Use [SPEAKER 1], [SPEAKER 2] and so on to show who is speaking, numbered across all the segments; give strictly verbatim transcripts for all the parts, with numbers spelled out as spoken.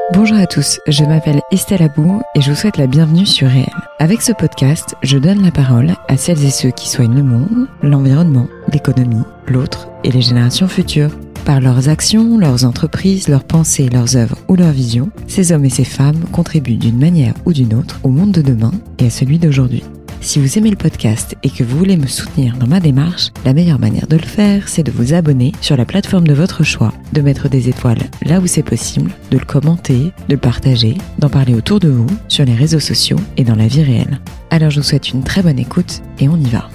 [SPEAKER 1] Bonjour à tous, je m'appelle Estelle Abou et je vous souhaite la bienvenue sur Réel. Avec ce podcast, je donne la parole à celles et ceux qui soignent le monde, l'environnement, l'économie, l'autre et les générations futures. Par leurs actions, leurs entreprises, leurs pensées, leurs œuvres ou leurs visions, ces hommes et ces femmes contribuent d'une manière ou d'une autre au monde de demain et à celui d'aujourd'hui. Si vous aimez le podcast et que vous voulez me soutenir dans ma démarche, la meilleure manière de le faire, c'est de vous abonner sur la plateforme de votre choix, de mettre des étoiles là où c'est possible, de le commenter, de le partager, d'en parler autour de vous, sur les réseaux sociaux et dans la vie réelle. Alors je vous souhaite une très bonne écoute et on y va.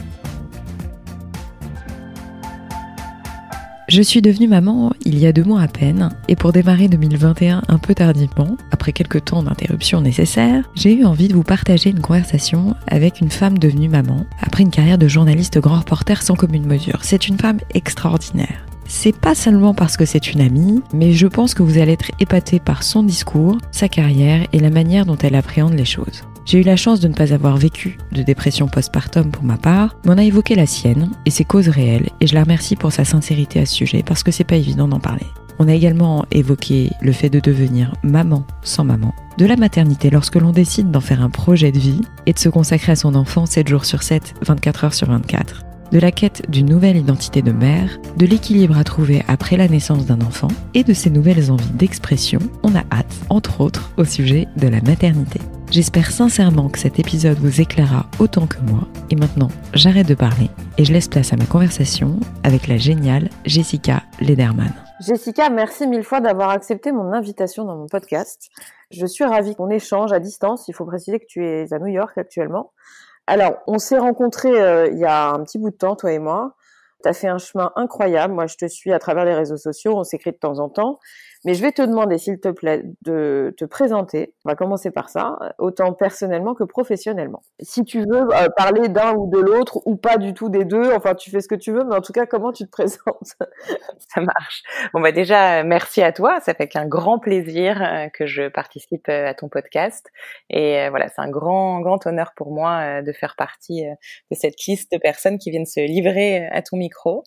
[SPEAKER 1] Je suis devenue maman il y a deux mois à peine, et pour démarrer deux mille vingt et un un peu tardivement, après quelques temps d'interruption nécessaires, j'ai eu envie de vous partager une conversation avec une femme devenue maman, après une carrière de journaliste grand reporter sans commune mesure. C'est une femme extraordinaire. C'est pas seulement parce que c'est une amie, mais je pense que vous allez être épatés par son discours, sa carrière et la manière dont elle appréhende les choses. J'ai eu la chance de ne pas avoir vécu de dépression postpartum pour ma part, mais on a évoqué la sienne et ses causes réelles, et je la remercie pour sa sincérité à ce sujet parce que c'est pas évident d'en parler. On a également évoqué le fait de devenir maman sans maman, de la maternité lorsque l'on décide d'en faire un projet de vie et de se consacrer à son enfant sept jours sur sept, vingt-quatre heures sur vingt-quatre. De la quête d'une nouvelle identité de mère, de l'équilibre à trouver après la naissance d'un enfant et de ses nouvelles envies d'expression, on a hâte, entre autres, au sujet de la maternité. J'espère sincèrement que cet épisode vous éclairera autant que moi. Et maintenant, j'arrête de parler et je laisse place à ma conversation avec la géniale Jessica Lederman.
[SPEAKER 2] Jessica, merci mille fois d'avoir accepté mon invitation dans mon podcast. Je suis ravie qu'on échange à distance. Il faut préciser que tu es à New York actuellement. Alors, on s'est rencontrés euh, il y a un petit bout de temps, toi et moi. Tu as fait un chemin incroyable. Moi, je te suis à travers les réseaux sociaux. On s'écrit de temps en temps. Mais je vais te demander, s'il te plaît, de te présenter. On va commencer par ça, autant personnellement que professionnellement. Si tu veux euh, parler d'un ou de l'autre, ou pas du tout des deux, enfin, tu fais ce que tu veux, mais en tout cas, comment tu te présentes?
[SPEAKER 3] Ça marche. Bon, bah déjà, merci à toi. Ça fait qu'un grand plaisir euh, que je participe euh, à ton podcast. Et euh, voilà, c'est un grand, grand honneur pour moi euh, de faire partie euh, de cette liste de personnes qui viennent se livrer à ton micro.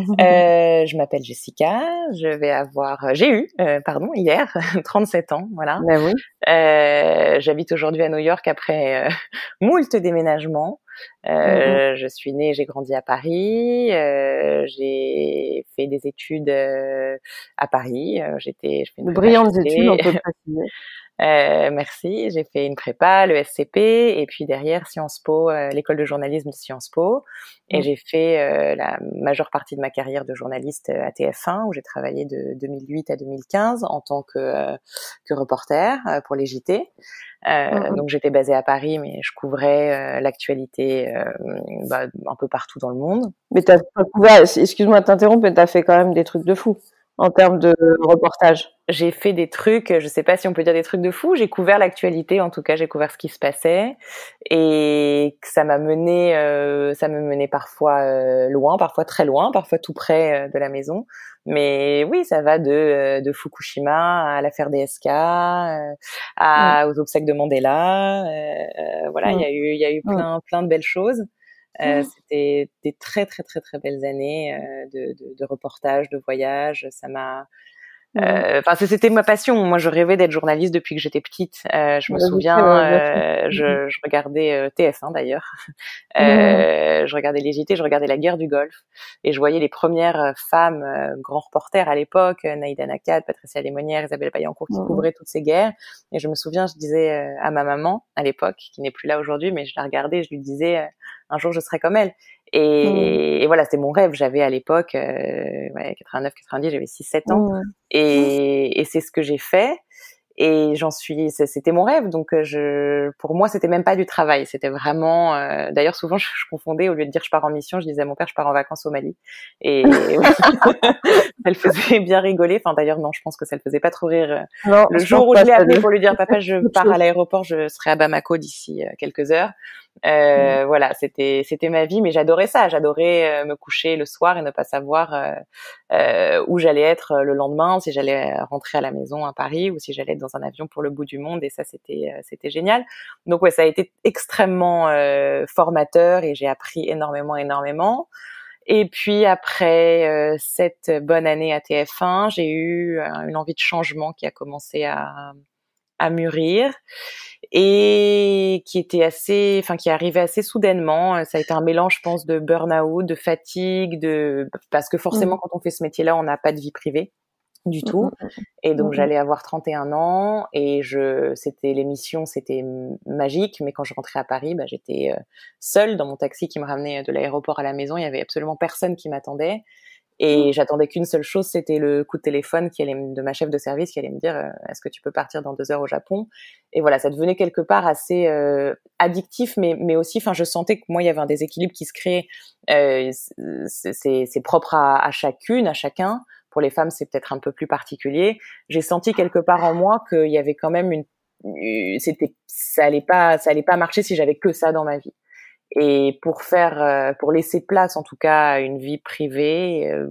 [SPEAKER 3] Euh, je m'appelle Jessica. Je vais avoir, j'ai eu, euh, pardon, hier, trente-sept ans, voilà.
[SPEAKER 2] Ben oui.
[SPEAKER 3] Euh, j'habite aujourd'hui à New York après euh, moult déménagements. Euh, mm-hmm. Je suis née, j'ai grandi à Paris. Euh, j'ai fait des études euh, à Paris. Euh, j'étais, je fais une
[SPEAKER 2] de brillantes études, on peut le préciser.
[SPEAKER 3] Euh, merci. J'ai fait une prépa, le S C P, et puis derrière Sciences Po, euh, l'école de journalisme de Sciences Po. Et mmh. j'ai fait euh, la majeure partie de ma carrière de journaliste à T F un, où j'ai travaillé de deux mille huit à deux mille quinze en tant que, euh, que reporter euh, pour les J T. Euh, mmh. Donc j'étais basée à Paris, mais je couvrais euh, l'actualité euh, bah, un peu partout dans le monde.
[SPEAKER 2] Mais t'as pas couvert, excuse-moi de t'interrompre, mais t'as fait quand même des trucs de fou en termes de reportage.
[SPEAKER 3] J'ai fait des trucs, je sais pas si on peut dire des trucs de fou, j'ai couvert l'actualité, en tout cas j'ai couvert ce qui se passait, et ça m'a mené, euh, ça me menait parfois euh, loin, parfois très loin, parfois tout près euh, de la maison. Mais oui, ça va de, de Fukushima à l'affaire D S K, euh, à, mmh. aux obsèques de Mandela. Euh, voilà, il mmh. y a eu, il y a eu plein, mmh. plein de belles choses. Euh, mmh. C'était des très très très très belles années euh, de, de, de reportage, de voyage. Ça m'a Enfin, euh, c'était ma passion. Moi, je rêvais d'être journaliste depuis que j'étais petite. Euh, je me souviens, euh, je, je regardais euh, T F un d'ailleurs. Euh, mmh. Je regardais les J T, je regardais la guerre du Golfe, et je voyais les premières femmes euh, grands reporters à l'époque, Naïda Nakad, Patricia Lémonière, Isabelle Payancourt, qui mmh. couvraient toutes ces guerres. Et je me souviens, je disais euh, à ma maman à l'époque, qui n'est plus là aujourd'hui, mais je la regardais, je lui disais, euh, un jour je serai comme elle. Et, mmh. et voilà, c'était mon rêve. J'avais à l'époque, euh, ouais, quatre-vingt-neuf quatre-vingt-dix, j'avais six sept ans. Mmh. Et, et c'est ce que j'ai fait. Et j'en suis, c'était mon rêve. Donc, je, pour moi, c'était même pas du travail. C'était vraiment, euh, d'ailleurs, souvent, je, je confondais, au lieu de dire je pars en mission, je disais à mon père, je pars en vacances au Mali. Et, ça le faisait bien rigoler. Enfin, d'ailleurs, non, je pense que ça le faisait pas trop rire. Non, le jour où je l'ai appelé pour lui dire, papa, je pars à l'aéroport, je serai à Bamako d'ici quelques heures. Euh, mmh. Voilà, c'était c'était ma vie, mais j'adorais ça. J'adorais euh, me coucher le soir et ne pas savoir euh, euh, où j'allais être le lendemain, si j'allais rentrer à la maison à Paris ou si j'allais être dans un avion pour le bout du monde. Et ça, c'était euh, c'était génial. Donc ouais, ça a été extrêmement euh, formateur et j'ai appris énormément, énormément. Et puis après euh, cette bonne année à T F un, j'ai eu euh, une envie de changement qui a commencé à à mûrir et qui était assez, enfin qui arrivait assez soudainement. Ça a été un mélange, je pense, de burn-out, de fatigue, de parce que forcément, mmh. quand on fait ce métier-là, on n'a pas de vie privée du tout. Mmh. Et donc mmh. j'allais avoir trente et un ans et je, c'était l'émission, c'était magique. Mais quand je rentrais à Paris, bah, j'étais seule dans mon taxi qui me ramenait de l'aéroport à la maison. Il y avait absolument personne qui m'attendait. Et mmh. j'attendais qu'une seule chose, c'était le coup de téléphone qui allait me, de ma chef de service qui allait me dire euh, est-ce que tu peux partir dans deux heures au Japon. Et voilà, ça devenait quelque part assez euh, addictif, mais mais aussi, enfin, je sentais que moi il y avait un déséquilibre qui se créait. Euh, c'est, c'est, c'est propre à, à chacune, à chacun. Pour les femmes, c'est peut-être un peu plus particulier. J'ai senti quelque part en moi qu'il y avait quand même une, c'était, ça allait pas, ça allait pas marcher si j'avais que ça dans ma vie. Et pour faire, pour laisser place, en tout cas, à une vie privée, euh,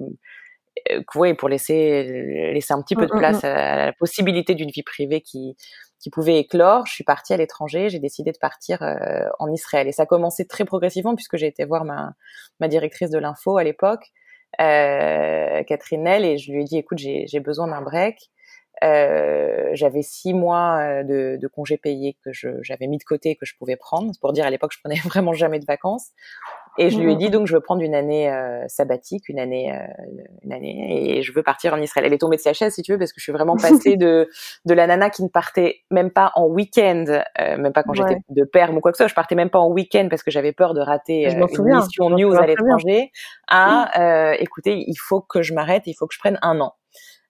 [SPEAKER 3] oui, pour laisser laisser un petit peu de place à la possibilité d'une vie privée qui qui pouvait éclore, je suis partie à l'étranger. J'ai décidé de partir euh, en Israël. Et ça a commencé très progressivement puisque j'ai été voir ma ma directrice de l'info à l'époque, euh, Catherine Nel, et je lui ai dit écoute, j'ai j'ai besoin d'un break. Euh, j'avais six mois de, de congés payés que je, j'avais mis de côté et que je pouvais prendre. Pour dire, à l'époque, je prenais vraiment jamais de vacances. Et je lui ai dit, donc, je veux prendre une année euh, sabbatique, une année, euh, une année, et je veux partir en Israël. Elle est tombée de sa chaise, si tu veux, parce que je suis vraiment passée de, de la nana qui ne partait même pas en week-end, euh, même pas quand ouais. j'étais de perm ou quoi que ce soit. Je partais même pas en week-end parce que j'avais peur de rater euh, une
[SPEAKER 2] souviens,
[SPEAKER 3] mission news à l'étranger. À, euh, écoutez, il faut que je m'arrête, il faut que je prenne un an.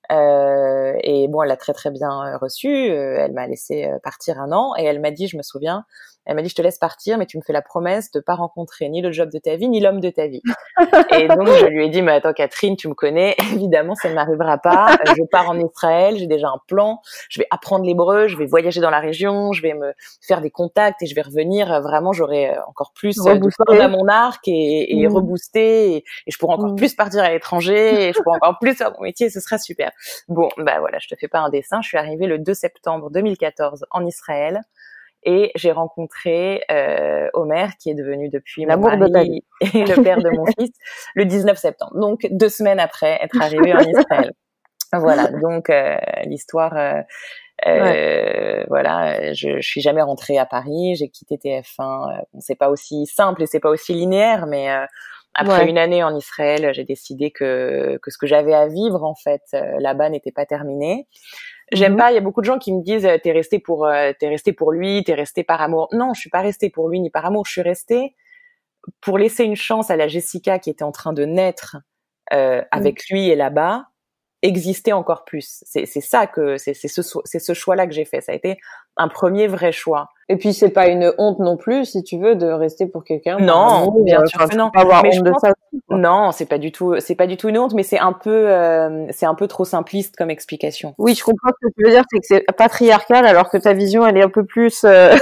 [SPEAKER 3] Euh, et bon, elle l'a très très bien reçu. Euh, elle m'a laissé partir un an et elle m'a dit, je me souviens, elle m'a dit, je te laisse partir, mais tu me fais la promesse de pas rencontrer ni le job de ta vie, ni l'homme de ta vie. Et donc je lui ai dit, mais attends Catherine, tu me connais, évidemment ça ne m'arrivera pas. Je pars en Israël, j'ai déjà un plan, je vais apprendre l'hébreu, je vais voyager dans la région, je vais me faire des contacts et je vais revenir. Vraiment, j'aurai encore plus rebooster. de cordes à mon arc et, et mmh. rebooster et, et je pourrai encore mmh. plus partir à l'étranger et je pourrai encore plus faire mon métier, ce sera super. Bon, bah voilà, je te fais pas un dessin. Je suis arrivée le deux septembre deux mille quatorze en Israël. Et j'ai rencontré euh, Omer, qui est devenu depuis
[SPEAKER 2] l'amour
[SPEAKER 3] mon
[SPEAKER 2] mari
[SPEAKER 3] et le père de mon fils, le dix-neuf septembre. Donc, deux semaines après être arrivée en Israël. Voilà, donc euh, l'histoire... Euh, euh, ouais. Voilà, je, je suis jamais rentrée à Paris, j'ai quitté T F un. Bon, c'est pas aussi simple et c'est pas aussi linéaire, mais... Euh, Après ouais. une année en Israël, j'ai décidé que que ce que j'avais à vivre en fait euh, là-bas n'était pas terminé. J'aime mm-hmm. pas. Il y a beaucoup de gens qui me disent t'es resté pour euh, t'es resté pour lui, t'es resté par amour. Non, je suis pas restée pour lui ni par amour. Je suis restée pour laisser une chance à la Jessica qui était en train de naître euh, avec mm. lui et là-bas exister encore plus. C'est c'est ça que c'est c'est ce c'est ce choix-là que j'ai fait. Ça a été un premier vrai choix.
[SPEAKER 2] Et puis c'est pas une honte non plus, si tu veux, de rester pour quelqu'un.
[SPEAKER 3] Non,
[SPEAKER 2] amour,
[SPEAKER 3] bien sûr que non.
[SPEAKER 2] Pas avoir
[SPEAKER 3] mais
[SPEAKER 2] honte de
[SPEAKER 3] pense,
[SPEAKER 2] ça aussi,
[SPEAKER 3] non, c'est pas du tout, c'est pas du tout une honte, mais c'est un peu, euh, c'est un peu trop simpliste comme explication.
[SPEAKER 2] Oui, je comprends ce que tu veux dire, c'est que c'est patriarcal, alors que ta vision, elle est un peu plus euh...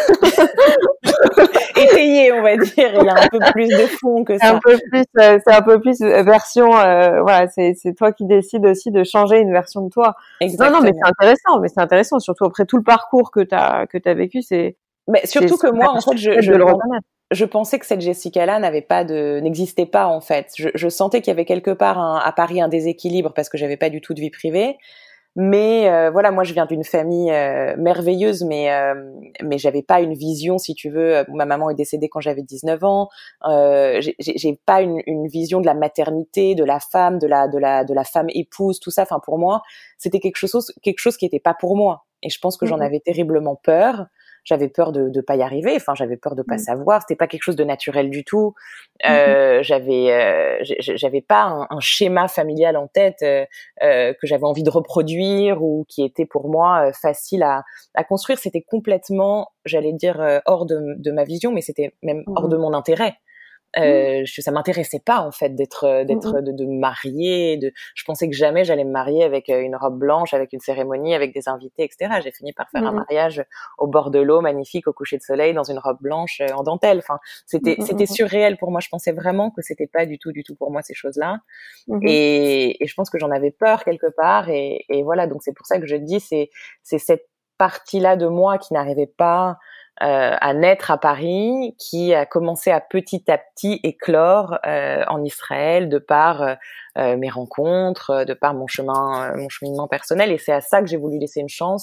[SPEAKER 3] étayée, on va dire. Il y a un peu plus de fond que ça.
[SPEAKER 2] C'est un peu plus, euh, c'est un peu plus version. Euh, voilà, c'est c'est toi qui décides aussi de changer une version de toi.
[SPEAKER 3] Exactement.
[SPEAKER 2] Non, non, mais c'est intéressant, mais c'est intéressant, surtout après tout le parcours que t'as que t'as vécu, c'est.
[SPEAKER 3] Mais surtout que moi, en fait, je, je, je pensais que cette Jessica-là n'avait pas de, n'existait pas, en fait. Je, je sentais qu'il y avait quelque part un, à Paris un déséquilibre parce que j'avais pas du tout de vie privée. Mais euh, voilà, moi, je viens d'une famille euh, merveilleuse, mais euh, mais j'avais pas une vision, si tu veux. Ma maman est décédée quand j'avais dix-neuf ans. Euh, j'ai, j'ai pas une, une vision de la maternité, de la femme, de la de la de la femme épouse, tout ça. Enfin, pour moi, c'était quelque chose quelque chose qui était pas pour moi. Et je pense que j'en avais terriblement peur. J'avais peur de de pas y arriver. Enfin, j'avais peur de pas mmh. savoir. C'était pas quelque chose de naturel du tout. Euh, mmh. J'avais euh, j'avais pas un, un schéma familial en tête euh, euh, que j'avais envie de reproduire ou qui était pour moi euh, facile à à construire. C'était complètement, j'allais dire euh, hors de de ma vision, mais c'était même mmh. hors de mon intérêt. Euh, je, ça m'intéressait pas en fait d'être d'être de, de me marier. De, je pensais que jamais j'allais me marier avec une robe blanche, avec une cérémonie, avec des invités, et cetera. J'ai fini par faire mmh. un mariage au bord de l'eau, magnifique, au coucher de soleil, dans une robe blanche en dentelle. Enfin, c'était mmh. c'était surréel pour moi. Je pensais vraiment que c'était pas du tout du tout pour moi ces choses-là. Mmh. Et, et je pense que j'en avais peur quelque part. Et, et voilà, donc c'est pour ça que je dis c'est c'est cette partie-là de moi qui n'arrivait pas Euh, à naître à Paris, qui a commencé à petit à petit éclore euh, en Israël de par euh, mes rencontres, de par mon chemin, euh, mon cheminement personnel. Et c'est à ça que j'ai voulu laisser une chance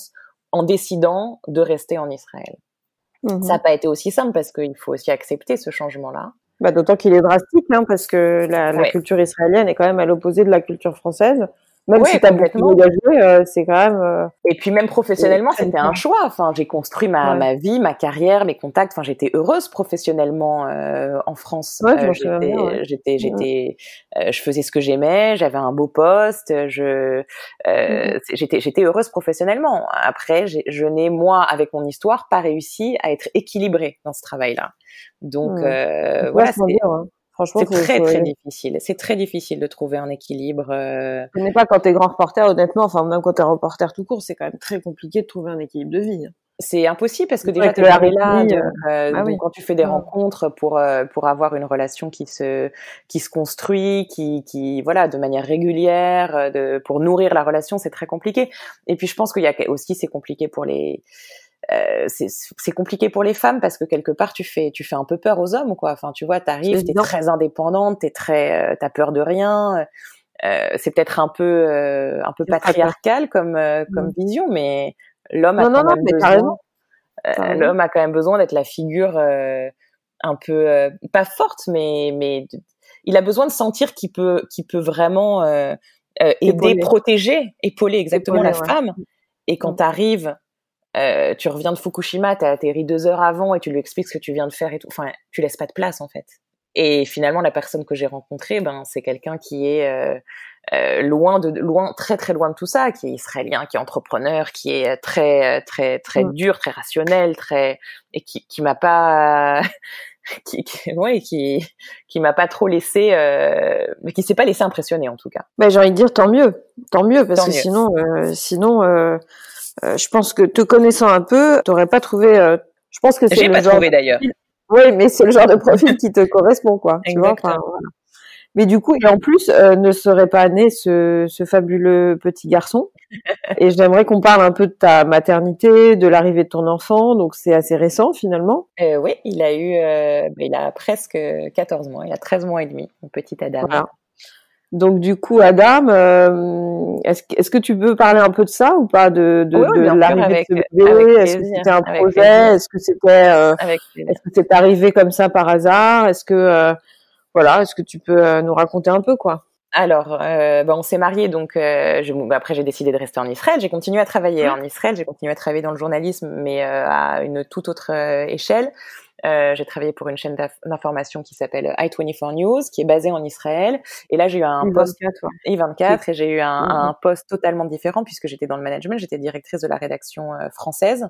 [SPEAKER 3] en décidant de rester en Israël. Mmh. Ça n'a pas été aussi simple parce qu'il faut aussi accepter ce changement-là.
[SPEAKER 2] Bah, d'autant qu'il est drastique, hein, parce que la, la
[SPEAKER 3] ouais.
[SPEAKER 2] culture israélienne est quand même à l'opposé de la culture française. Même
[SPEAKER 3] ouais,
[SPEAKER 2] si tu as beaucoup engagé, euh, c'est quand même... Euh,
[SPEAKER 3] et puis même professionnellement, c'était un choix. Enfin, j'ai construit ma, ouais. ma vie, ma carrière, mes contacts. Enfin, j'étais heureuse professionnellement euh, en France.
[SPEAKER 2] Ouais, je
[SPEAKER 3] euh,
[SPEAKER 2] j'étais, bien, ouais.
[SPEAKER 3] j'étais, j'étais, euh, je faisais ce que j'aimais. J'avais un beau poste. Je, euh, mm-hmm. j'étais, j'étais heureuse professionnellement. Après, j'ai, je n'ai moi, avec mon histoire, pas réussi à être équilibrée dans ce travail-là. Donc
[SPEAKER 2] mm.
[SPEAKER 3] euh, voilà, c'est...
[SPEAKER 2] Dire, hein. Franchement,
[SPEAKER 3] c'est
[SPEAKER 2] faut,
[SPEAKER 3] très
[SPEAKER 2] faut...
[SPEAKER 3] très difficile. C'est très difficile de trouver un équilibre. Euh...
[SPEAKER 2] Ce n'est pas quand t'es grand reporter, honnêtement. Enfin, même quand t'es reporter tout court, c'est quand même très compliqué de trouver un équilibre de vie.
[SPEAKER 3] C'est impossible parce que déjà t'es jamais là. Donc, euh,
[SPEAKER 2] ah,
[SPEAKER 3] donc
[SPEAKER 2] oui.
[SPEAKER 3] quand tu fais des
[SPEAKER 2] ouais.
[SPEAKER 3] rencontres pour euh, pour avoir une relation qui se qui se construit, qui qui voilà de manière régulière, de pour nourrir la relation, c'est très compliqué. Et puis je pense qu'il y a aussi c'est compliqué pour les Euh, c'est, c'est compliqué pour les femmes parce que quelque part tu fais tu fais un peu peur aux hommes quoi. Enfin tu vois t'arrives t'es très indépendante, t'es très euh, t'as peur de rien. Euh, c'est peut-être un peu euh, un peu patriarcal comme euh, comme mmh. vision, mais l'homme
[SPEAKER 2] non,
[SPEAKER 3] a quand
[SPEAKER 2] non,
[SPEAKER 3] même
[SPEAKER 2] non,
[SPEAKER 3] besoin. Euh, l'homme a quand même besoin d'être la figure euh, un peu euh, pas forte, mais mais il a besoin de sentir qu'il peut qu'il peut vraiment euh, euh, aider, épauler. protéger, épauler exactement épauler, la ouais. femme. Et quand mmh. t'arrives Euh, tu reviens de Fukushima, t'as atterri deux heures avant et tu lui expliques ce que tu viens de faire et tout. Enfin, tu laisses pas de place en fait. Et finalement, la personne que j'ai rencontrée, ben, c'est quelqu'un qui est euh, euh, loin de, loin, très très loin de tout ça, qui est israélien, qui est entrepreneur, qui est très très très mmh. dur, très rationnel, très et qui qui m'a pas qui, qui ouais qui qui m'a pas trop laissé euh, mais qui s'est pas laissé impressionner en tout cas.
[SPEAKER 2] Ben j'ai envie de dire tant mieux, tant mieux parce
[SPEAKER 3] tant
[SPEAKER 2] que
[SPEAKER 3] mieux.
[SPEAKER 2] sinon euh, sinon euh, euh, je pense que te connaissant un peu, t'aurais pas trouvé euh, je pense que c'est
[SPEAKER 3] j'ai
[SPEAKER 2] le
[SPEAKER 3] pas
[SPEAKER 2] genre
[SPEAKER 3] trouvé d'ailleurs.
[SPEAKER 2] Oui, mais c'est le genre de profil qui te correspond quoi, tu vois enfin, voilà. Mais du coup et en plus euh, ne serait pas né ce ce fabuleux petit garçon. Et j'aimerais qu'on parle un peu de ta maternité, de l'arrivée de ton enfant, donc c'est assez récent finalement.
[SPEAKER 3] Euh, oui, il a eu, euh, il a presque quatorze mois, il a treize mois et demi, mon petit Adam.
[SPEAKER 2] Voilà. Donc du coup, Adam, euh, est-ce, est-ce que tu peux parler un peu de ça ou pas, de, de,
[SPEAKER 3] oui, oui,
[SPEAKER 2] de l'arrivée
[SPEAKER 3] avec,
[SPEAKER 2] de ce bébé? Est-ce que c'était un projet? Est-ce que c'était, euh, est-ce que c'est arrivé comme ça par hasard? Est-ce que, euh, voilà, est-ce que tu peux euh, nous raconter un peu quoi?
[SPEAKER 3] Alors, euh, bah, on s'est mariés, donc euh, je, bah, après j'ai décidé de rester en Israël. J'ai continué à travailler en Israël, j'ai continué à travailler dans le journalisme, mais euh, à une toute autre euh, échelle. Euh, j'ai travaillé pour une chaîne d'information qui s'appelle i vingt-quatre News, qui est basée en Israël. Et là, j'ai eu un poste i vingt-quatre et j'ai eu un, mm-hmm. un poste totalement différent puisque j'étais dans le management. J'étais directrice de la rédaction euh, française.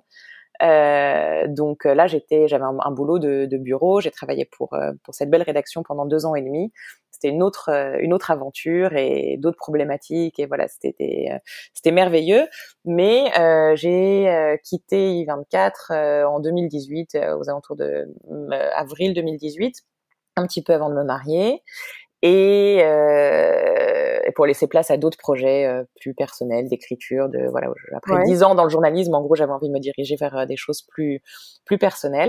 [SPEAKER 3] Euh, donc là, j'étais, j'avais un, un boulot de, de bureau. J'ai travaillé pour euh, pour cette belle rédaction pendant deux ans et demi. C'était une autre euh, une autre aventure et d'autres problématiques et voilà, c'était euh, c'était merveilleux. Mais euh, j'ai euh, quitté i vingt-quatre euh, en deux mille dix-huit, euh, aux alentours de euh, avril deux mille dix-huit, un petit peu avant de me marier. Et, euh, et pour laisser place à d'autres projets euh, plus personnels, d'écriture, de voilà. Après dix ouais. ans dans le journalisme, en gros, j'avais envie de me diriger vers euh, des choses plus plus personnelles.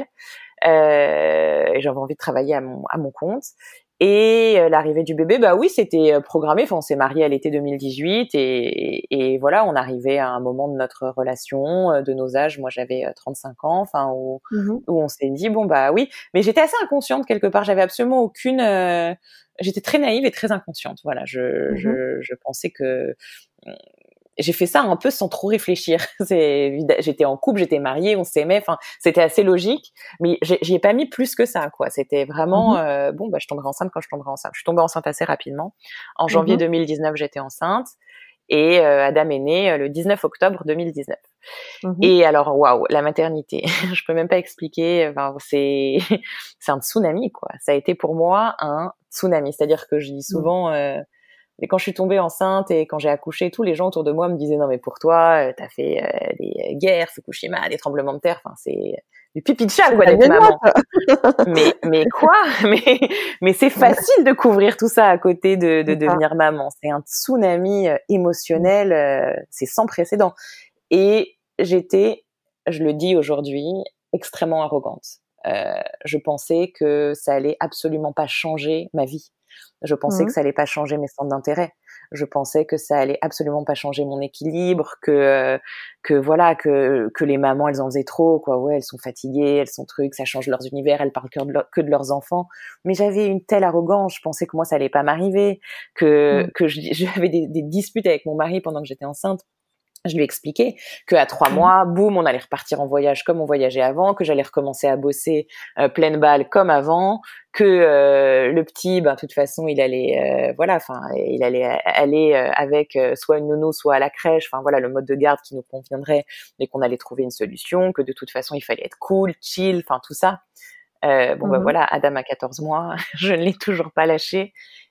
[SPEAKER 3] Euh, et j'avais envie de travailler à mon à mon compte. Et euh, l'arrivée du bébé, bah oui, c'était euh, programmé. Enfin, on s'est mariés à l'été deux mille dix-huit et, et, et voilà, on arrivait à un moment de notre relation, euh, de nos âges. Moi, j'avais euh, trente-cinq ans, enfin où, mm-hmm. où on s'est dit bon bah oui. Mais j'étais assez inconsciente quelque part. J'avais absolument aucune. Euh, j'étais très naïve et très inconsciente. Voilà, je mm-hmm. je, je pensais que. J'ai fait ça un peu sans trop réfléchir. C'est, j'étais en couple, j'étais mariée, on s'aimait. Enfin, c'était assez logique, mais j'y ai pas mis plus que ça, quoi. C'était vraiment mm-hmm. euh, bon. Bah, je tomberai enceinte quand je tomberai enceinte. Je suis tombée enceinte assez rapidement. En janvier mm-hmm. deux mille dix-neuf, j'étais enceinte et euh, Adam est né euh, le dix-neuf octobre deux mille dix-neuf. Mm-hmm. Et alors, waouh, la maternité. Je peux même pas expliquer. Enfin, c'est c'est un tsunami, quoi. Ça a été pour moi un tsunami. C'est-à-dire que je dis souvent. Mm-hmm. Euh, Et quand je suis tombée enceinte et quand j'ai accouché, tous les gens autour de moi me disaient non mais pour toi, t'as fait euh, des guerres, Fukushima, des tremblements de terre, enfin c'est du pipi de chat quoi d'être maman. mais mais quoi Mais mais c'est facile de couvrir tout ça à côté de de devenir maman. C'est un tsunami émotionnel, euh, c'est sans précédent. Et j'étais, je le dis aujourd'hui, extrêmement arrogante. Euh, je pensais que ça allait absolument pas changer ma vie. Je pensais
[SPEAKER 2] Mmh.
[SPEAKER 3] que ça allait pas changer mes centres d'intérêt. Je pensais que ça allait absolument pas changer mon équilibre, que euh, que voilà, que que les mamans elles en faisaient trop, quoi. Ouais, elles sont fatiguées, elles sont trucs, ça change leurs univers, elles parlent que de, leur, que de leurs enfants. Mais j'avais une telle arrogance, je pensais que moi ça allait pas m'arriver, que
[SPEAKER 2] Mmh.
[SPEAKER 3] que je- j'avais des, des disputes avec mon mari pendant que j'étais enceinte. Je lui ai expliqué qu'à trois
[SPEAKER 2] Mmh.
[SPEAKER 3] mois, boum, on allait repartir en voyage comme on voyageait avant, que j'allais recommencer à bosser euh, pleine balle comme avant, que euh, le petit, ben de toute façon, il allait, euh, voilà, enfin, il allait aller euh, avec euh, soit une nounou, soit à la crèche, enfin voilà, le mode de garde qui nous conviendrait, mais qu'on allait trouver une solution, que de toute façon, il fallait être cool, chill, enfin tout ça. Euh, bon ben
[SPEAKER 2] Mmh.
[SPEAKER 3] voilà, Adam a quatorze mois, je ne l'ai toujours pas lâché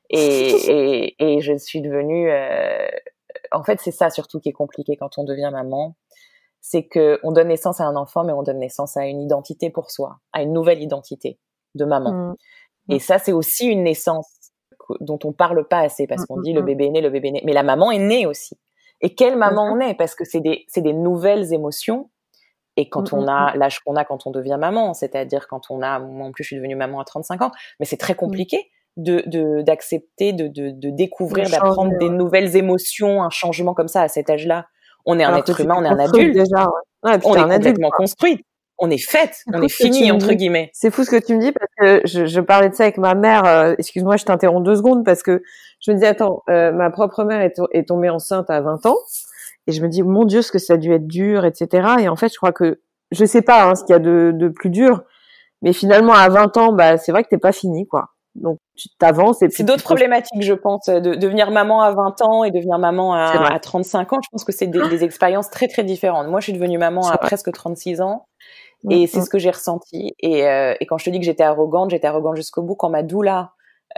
[SPEAKER 3] et et, et je suis devenue euh, en fait, c'est ça surtout qui est compliqué quand on devient maman, c'est que on donne naissance à un enfant, mais on donne naissance à une identité pour soi, à une nouvelle identité de maman.
[SPEAKER 2] Mmh.
[SPEAKER 3] Et ça, c'est aussi une naissance dont on parle pas assez parce
[SPEAKER 2] Mmh.
[SPEAKER 3] qu'on dit le bébé est né, le bébé est né, mais la maman est née aussi. Et quelle maman on est, parce que c'est des c'est des nouvelles émotions. Et quand
[SPEAKER 2] Mmh.
[SPEAKER 3] on a l'âge qu'on a quand on devient maman, c'est-à-dire quand on a, moi en plus je suis devenue maman à trente-cinq ans, mais c'est très compliqué de, de d'accepter, de, de, de découvrir,
[SPEAKER 2] De
[SPEAKER 3] d'apprendre
[SPEAKER 2] changer,
[SPEAKER 3] des
[SPEAKER 2] ouais.
[SPEAKER 3] nouvelles émotions, un changement comme ça à cet âge-là. On est un
[SPEAKER 2] Alors que
[SPEAKER 3] être
[SPEAKER 2] tu
[SPEAKER 3] humain,
[SPEAKER 2] t'es
[SPEAKER 3] on est un
[SPEAKER 2] construite
[SPEAKER 3] adulte,
[SPEAKER 2] déjà, ouais. Ouais, et puis
[SPEAKER 3] on
[SPEAKER 2] t'es
[SPEAKER 3] est
[SPEAKER 2] un adulte,
[SPEAKER 3] complètement
[SPEAKER 2] quoi.
[SPEAKER 3] construite, on est faite,
[SPEAKER 2] C'est
[SPEAKER 3] on
[SPEAKER 2] fou
[SPEAKER 3] est
[SPEAKER 2] ce que tu
[SPEAKER 3] fini
[SPEAKER 2] me
[SPEAKER 3] entre
[SPEAKER 2] dis.
[SPEAKER 3] guillemets.
[SPEAKER 2] C'est fou ce que tu me dis parce que je, je parlais de ça avec ma mère. euh, excuse-moi, je t'interromps deux secondes parce que je me dis attends, euh, ma propre mère est, to- est tombée enceinte à vingt ans et je me dis mon Dieu ce que ça a dû être dur, et cetera. Et en fait, je crois que je sais pas hein, ce qu'il y a de, de plus dur, mais finalement à vingt ans, bah c'est vrai que t'es pas fini quoi. Donc tu t'avances et
[SPEAKER 3] C'est
[SPEAKER 2] puis tu
[SPEAKER 3] d'autres
[SPEAKER 2] te construis.
[SPEAKER 3] problématiques, je pense, de devenir maman à vingt ans et devenir maman
[SPEAKER 2] C'est
[SPEAKER 3] à,
[SPEAKER 2] vrai,
[SPEAKER 3] à trente-cinq ans. Je pense que c'est des, des expériences très très différentes. Moi, je suis devenue maman
[SPEAKER 2] c'est
[SPEAKER 3] à
[SPEAKER 2] vrai.
[SPEAKER 3] presque trente-six ans.
[SPEAKER 2] Mm,
[SPEAKER 3] Et c'est
[SPEAKER 2] mm.
[SPEAKER 3] ce que j'ai ressenti. Et, euh, et quand je te dis que j'étais arrogante, j'étais arrogante jusqu'au bout. Quand ma doula,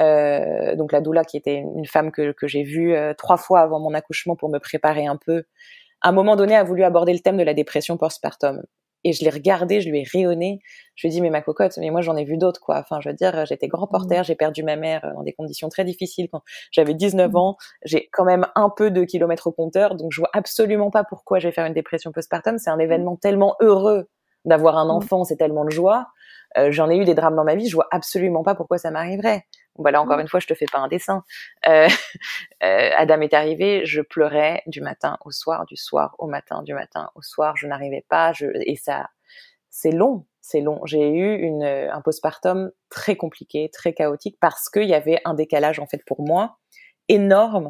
[SPEAKER 3] euh, donc la doula qui était une femme que, que j'ai vue euh, trois fois avant mon accouchement pour me préparer un peu, à un moment donné a voulu aborder le thème de la dépression postpartum. Et je l'ai regardée, je lui ai rayonné. Je lui ai dit, mais ma cocotte, mais moi j'en ai vu d'autres, quoi. Enfin, je veux dire, j'étais grand porteur, j'ai perdu ma mère dans des conditions très difficiles quand j'avais dix-neuf
[SPEAKER 2] Mm.
[SPEAKER 3] ans. J'ai quand même un peu de kilomètres au compteur, donc je vois absolument pas pourquoi je vais faire une dépression postpartum. C'est un événement tellement heureux d'avoir un
[SPEAKER 2] Mm.
[SPEAKER 3] enfant, c'est tellement de joie. Euh, j'en ai eu des drames dans ma vie, je vois absolument pas pourquoi ça m'arriverait. Voilà, encore
[SPEAKER 2] Mm.
[SPEAKER 3] une fois, je te fais pas un dessin. Euh, euh, Adam est arrivé, je pleurais du matin au soir, du soir au matin, du matin au soir. Je n'arrivais pas, je, et ça, c'est long, c'est long. J'ai eu une, un postpartum très compliqué, très chaotique, parce qu'il y avait un décalage en fait pour moi énorme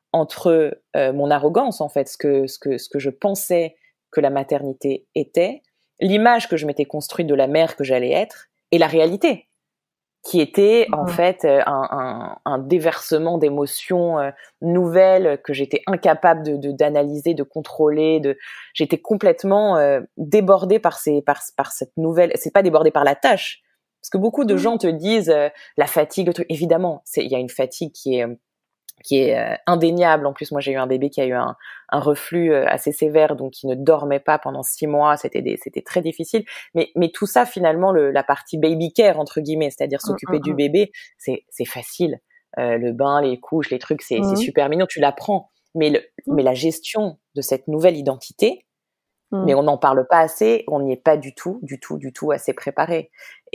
[SPEAKER 3] entre euh, mon arrogance en fait, ce que ce que ce que je pensais que la maternité était, l'image que je m'étais construite de la mère que j'allais être, et la réalité, qui était en
[SPEAKER 2] Mm.
[SPEAKER 3] fait un, un, un déversement d'émotions euh, nouvelles que j'étais incapable de, de d'analyser, de contrôler. De, j'étais complètement euh, débordée par ces par par cette nouvelle. C'est pas débordée par la tâche, parce que beaucoup de
[SPEAKER 2] Mm.
[SPEAKER 3] gens te disent euh, la fatigue, le truc. Évidemment, c'est il y a une fatigue qui est qui est euh, indéniable. En plus, moi, j'ai eu un bébé qui a eu un, un reflux euh, assez sévère, donc qui ne dormait pas pendant six mois. C'était des, c'était très difficile. Mais, mais tout ça, finalement, le, la partie baby care entre guillemets, c'est-à-dire s'occuper
[SPEAKER 2] Mm.
[SPEAKER 3] du bébé, c'est, c'est facile. Euh, le bain, les couches, les trucs, c'est,
[SPEAKER 2] Mm.
[SPEAKER 3] c'est super mignon. Tu l'apprends. Mais le,
[SPEAKER 2] Mm.
[SPEAKER 3] mais la gestion de cette nouvelle identité,
[SPEAKER 2] Mm.
[SPEAKER 3] mais on n'en parle pas assez, on n'y est pas du tout, du tout, du tout assez préparé.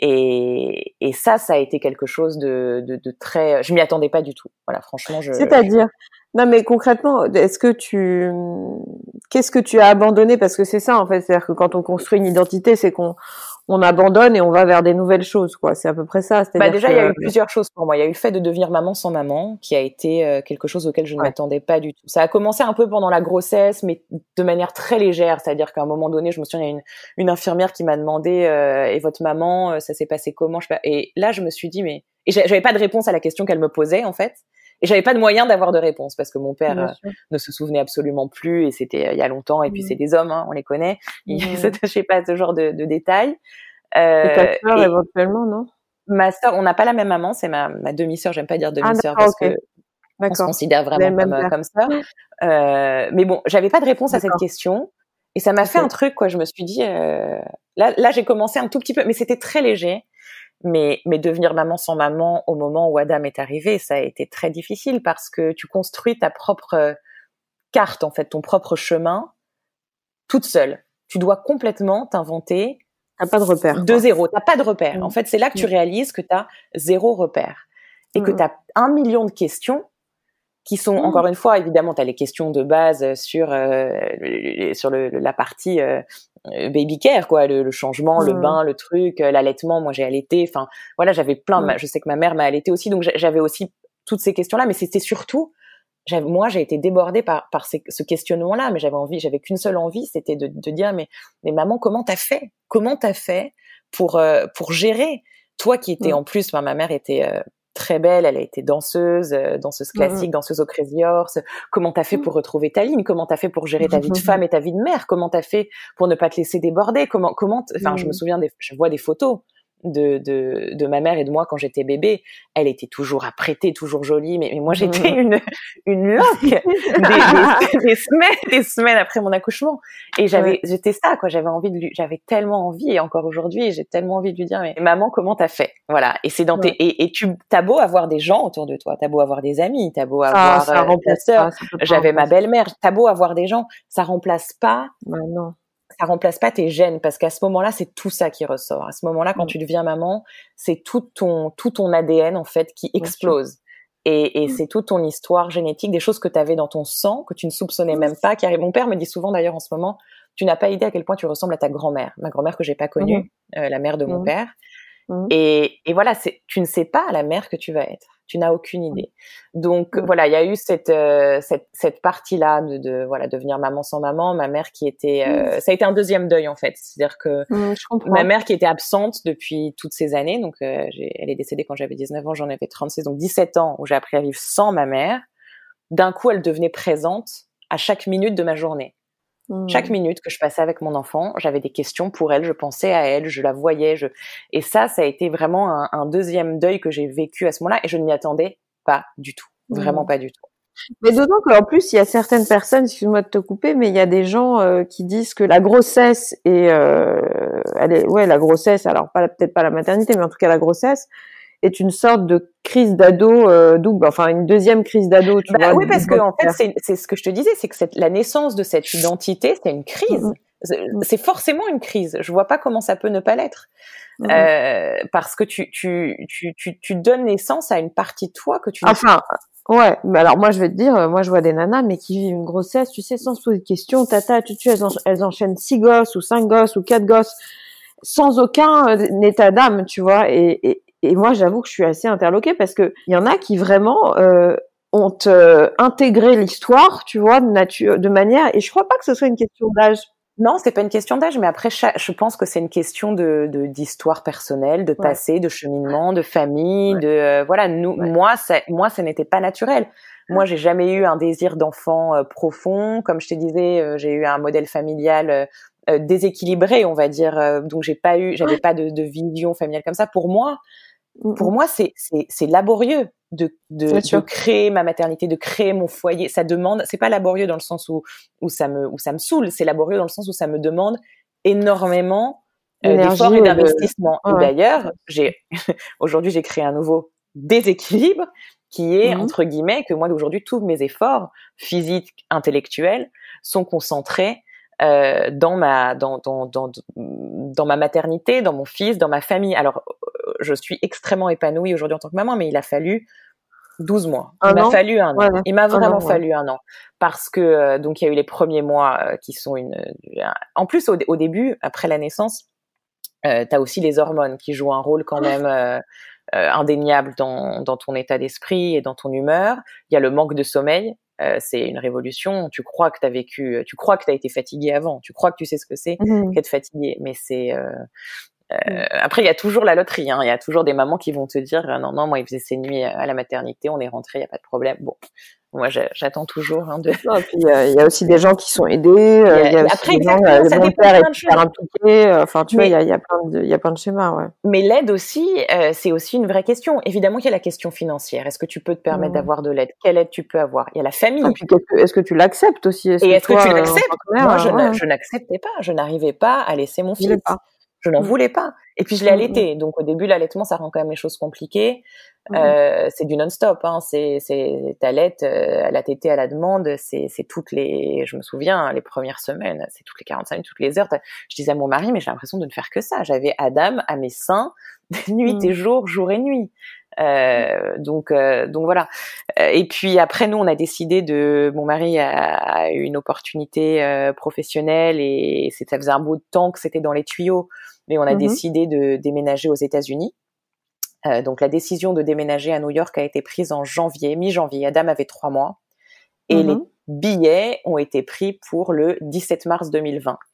[SPEAKER 3] Et, et ça, ça a été quelque chose de, de, de très... Je m'y attendais pas du tout. Voilà, franchement, je...
[SPEAKER 2] C'est-à-dire, non mais concrètement, est-ce que tu, qu'est-ce que tu as abandonné? Parce que c'est ça en fait, c'est-à-dire que quand on construit une identité, c'est qu'on on abandonne et on va vers des nouvelles choses, quoi. C'est à peu près ça.
[SPEAKER 3] Bah
[SPEAKER 2] C'est-à-dire
[SPEAKER 3] déjà,
[SPEAKER 2] que
[SPEAKER 3] il y a eu plusieurs choses pour moi. Il y a eu le fait de devenir maman sans maman, qui a été euh, quelque chose auquel je ne
[SPEAKER 2] ouais.
[SPEAKER 3] m'attendais pas du tout. Ça a commencé un peu pendant la grossesse, mais de manière très légère. C'est-à-dire qu'à un moment donné, je me souviens, il y a une, une infirmière qui m'a demandé euh, et votre maman, euh, ça s'est passé comment? Je sais pas. Et là, je me suis dit, mais et j'avais pas de réponse à la question qu'elle me posait en fait. Et j'avais pas de moyen d'avoir de réponse parce que mon père euh, ne se souvenait absolument plus et c'était euh, il y a longtemps. Et puis
[SPEAKER 2] mmh.
[SPEAKER 3] c'est des hommes, hein, on les connaît. Ils
[SPEAKER 2] Mmh.
[SPEAKER 3] s'attachaient pas à ce genre de, de détails. Euh,
[SPEAKER 2] et ta sœur
[SPEAKER 3] et
[SPEAKER 2] éventuellement, non?
[SPEAKER 3] ma sœur, on n'a pas la même maman, c'est ma, ma demi-sœur. J'aime pas dire
[SPEAKER 2] Ah
[SPEAKER 3] demi-sœur
[SPEAKER 2] d'accord,
[SPEAKER 3] parce
[SPEAKER 2] ok.
[SPEAKER 3] que
[SPEAKER 2] D'accord.
[SPEAKER 3] on se considère
[SPEAKER 2] Vous avez
[SPEAKER 3] vraiment
[SPEAKER 2] le même
[SPEAKER 3] comme
[SPEAKER 2] père.
[SPEAKER 3] comme sœur. Euh, mais bon, j'avais pas de réponse à cette question et ça m'a
[SPEAKER 2] okay.
[SPEAKER 3] fait un truc quoi. Je me suis dit euh, là là j'ai commencé un tout petit peu, mais c'était très léger. Mais, mais devenir maman sans maman au moment où Adam est arrivé, ça a été très difficile parce que tu construis ta propre carte, en fait, ton propre chemin, toute seule. Tu dois complètement t'inventer.
[SPEAKER 2] T'as pas de repère.
[SPEAKER 3] De
[SPEAKER 2] quoi.
[SPEAKER 3] zéro. T'as pas de repère.
[SPEAKER 2] Mmh.
[SPEAKER 3] En fait, c'est là que tu réalises que t'as zéro repère. et que tu as un million de questions qui sont, mmh. encore une fois, évidemment, tu as les questions de base sur, euh, sur le, la partie euh, baby care, quoi, le, le changement, mmh. le bain, le truc, l'allaitement. Moi, j'ai allaité. Enfin, voilà, j'avais plein. Mmh. Je sais que ma mère m'a allaité aussi, donc j'avais aussi toutes ces questions-là. Mais c'était surtout, j'avais, moi, j'ai été débordée par, par ces, ce questionnement-là. Mais j'avais envie, j'avais qu'une seule envie, c'était de, de dire, mais, mais maman, comment t'as fait Comment t'as fait pour euh, pour gérer toi qui étais mmh. en plus, ben, ma mère était euh, très belle, elle a été danseuse, euh, danseuse classique, mmh. danseuse au Crazy Horse. Comment t'as fait pour retrouver ta ligne? Comment t'as fait pour gérer ta vie de femme et ta vie de mère? Comment t'as fait pour ne pas te laisser déborder? Comment, comment, enfin, mmh. je me souviens des, je vois des photos de, de, de ma mère et de moi quand j'étais bébé. Elle était toujours apprêtée, toujours jolie, mais, mais moi j'étais une, une loque des, des, des semaines, des semaines après mon accouchement. Et j'avais, ouais. j'étais ça, quoi. J'avais envie de lui, j'avais tellement envie, et encore aujourd'hui, j'ai tellement envie de lui dire, mais maman, comment t'as fait? Voilà. Et c'est dans ouais. tes, et, et tu, t'as beau avoir des gens autour de toi, t'as beau avoir des amis, t'as beau avoir
[SPEAKER 2] ça, ça
[SPEAKER 3] euh, ta sœur, j'avais ma
[SPEAKER 2] remplacer.
[SPEAKER 3] belle-mère, t'as beau avoir des gens, ça remplace pas.
[SPEAKER 2] Bah, non.
[SPEAKER 3] Ça remplace pas tes gènes, parce qu'à ce moment-là, c'est tout ça qui ressort. À ce moment-là, quand mmh. tu deviens maman, c'est tout ton, tout ton A D N, en fait, qui explose. Et, et mmh. c'est toute ton histoire génétique, des choses que tu avais dans ton sang, que tu ne soupçonnais mmh. même pas, qui arrivent. Mon père me dit souvent, d'ailleurs, en ce moment, tu n'as pas idée à quel point tu ressembles à ta grand-mère. Ma grand-mère que j'ai pas connue, mmh. euh, la mère de mon mmh. père. Mmh. Et, et voilà, c'est, tu ne sais pas la mère que tu vas être. Tu n'as aucune idée. Donc mmh. voilà, il y a eu cette euh, cette cette partie-là de, de voilà devenir maman sans maman, ma mère qui était euh, mmh. ça a été un deuxième deuil en fait, c'est-à-dire que
[SPEAKER 2] mmh, je comprends.
[SPEAKER 3] Ma mère qui était absente depuis toutes ces années, donc euh, j'ai, elle est décédée quand j'avais dix-neuf ans, j'en avais trente-six, donc dix-sept ans où j'ai appris à vivre sans ma mère. D'un coup, elle devenait présente à chaque minute de ma journée. Mmh. Chaque minute que je passais avec mon enfant, j'avais des questions pour elle, je pensais à elle, je la voyais, je... et ça, ça a été vraiment un, un deuxième deuil que j'ai vécu à ce moment-là, et je ne m'y attendais pas du tout, mmh. vraiment pas du tout.
[SPEAKER 2] Mais d'autant qu'en plus, il y a certaines personnes, excuse-moi de te couper, mais il y a des gens euh, qui disent que la grossesse et euh, elle est, ouais, la grossesse, alors pas peut-être pas la maternité, mais en tout cas la grossesse est une sorte de crise d'ado euh, double, enfin une deuxième crise d'ado, tu
[SPEAKER 3] bah,
[SPEAKER 2] vois.
[SPEAKER 3] Oui, parce que en fait, c'est, c'est ce que je te disais, c'est que cette, la naissance de cette identité, c'est une crise. Mmh. C'est, c'est forcément une crise. Je vois pas comment ça peut ne pas l'être, mmh. euh, parce que tu, tu, tu, tu, tu donnes naissance à une partie de toi que tu.
[SPEAKER 2] Enfin, ouais. Mais alors moi, je vais te dire, moi, je vois des nanas, mais qui vivent une grossesse, tu sais, sans se poser de questions, tata, tu tu, elles, en, elles enchaînent six gosses ou cinq gosses ou quatre gosses, sans aucun euh, état d'âme, tu vois, et, et Et moi, j'avoue que je suis assez interloquée parce que il y en a qui vraiment euh, ont euh, intégré l'histoire, tu vois, de nature, de manière. Et je crois pas que ce soit une question d'âge.
[SPEAKER 3] Non, c'est pas une question d'âge, mais après, je pense que c'est une question de, de d'histoire personnelle, de passé, ouais. de cheminement, de famille, ouais. de euh, voilà. Nous, ouais. moi, ça, moi, ça n'était pas naturel. Moi, j'ai jamais eu un désir d'enfant euh, profond. Comme je te disais, euh, j'ai eu un modèle familial euh, euh, déséquilibré, on va dire. Euh, donc, j'ai pas eu, j'avais pas de, de vision familiale comme ça. Pour moi. Pour moi, c'est, c'est, c'est laborieux de, de, de créer ma maternité, de créer mon foyer. Ça demande, c'est pas laborieux dans le sens où, où ça me, où ça me saoule. C'est laborieux dans le sens où ça me demande énormément euh, d'efforts et d'investissement. De... Et ouais. d'ailleurs, j'ai, aujourd'hui, j'ai créé un nouveau déséquilibre qui est, mmh. entre guillemets, que moi, d'aujourd'hui, tous mes efforts physiques, intellectuels sont concentrés Euh, dans ma dans, dans dans dans ma maternité, dans mon fils, dans ma famille. Alors, je suis extrêmement épanouie aujourd'hui en tant que maman, mais il a fallu douze mois. Il un m'a an fallu un an. Ouais, il m'a vraiment an, fallu ouais. un an parce que euh, donc il y a eu les premiers mois euh, qui sont une. Euh, en plus, au, au début, après la naissance, euh, t'as aussi les hormones qui jouent un rôle quand même. Euh, euh, indéniable dans dans ton état d'esprit et dans ton humeur. Il y a le manque de sommeil. Euh, c'est une révolution. Tu crois que t'as vécu, tu crois que t'as été fatigué avant, tu crois que tu sais ce que c'est mmh. qu'être fatigué, mais c'est. Euh, euh, mmh. Après, il y a toujours la loterie. Hein. Il y a toujours des mamans qui vont te dire non, non, moi, il faisait ses nuits à la maternité, on est rentré, il y a pas de problème. Bon, moi, j'attends toujours. Hein, de...
[SPEAKER 2] non, puis il y, y a aussi des gens qui sont aidés. Il y a, y a
[SPEAKER 3] après,
[SPEAKER 2] aussi des gens,
[SPEAKER 3] euh,
[SPEAKER 2] le bon père est super impliqué. Enfin, tu mais, vois, il y a, y a plein de, il y a plein de schémas, ouais.
[SPEAKER 3] Mais l'aide aussi, euh, c'est aussi une vraie question. Évidemment qu'il y a la question financière. Est-ce que tu peux te permettre mmh. d'avoir de l'aide? Quelle aide tu peux avoir? Il y a la famille.
[SPEAKER 2] Et puis, est-ce que tu l'acceptes aussi?
[SPEAKER 3] Est-ce Et que est-ce toi, que tu l'acceptes? Euh, Moi, je, ouais. je n'acceptais pas. Je n'arrivais pas à laisser mon fils. Je n'en mmh. voulais pas. Et puis, je l'ai allaité. Mmh. Donc, au début, l'allaitement, ça rend quand même les choses compliquées. Mmh. Euh, c'est du non-stop. Hein. C'est, c'est, t'allaites, euh, à la tétée, à la demande. C'est, c'est toutes les, je me souviens, les premières semaines, c'est toutes les quarante-cinq minutes, toutes les heures. Je disais à mon mari, mais j'ai l'impression de ne faire que ça. J'avais Adam à mes seins, nuit mmh. et jour, jour et nuit. Euh, donc, euh, donc voilà. Et puis après, nous, on a décidé de. Mon mari a, a eu une opportunité euh, professionnelle et c'est, ça faisait un bout de temps que c'était dans les tuyaux, mais on a mm-hmm. décidé de déménager aux États-Unis. Euh, donc la décision de déménager à New York a été prise en janvier, mi-janvier. Adam avait trois mois et mm-hmm. les billets ont été pris pour le dix-sept mars deux mille vingt.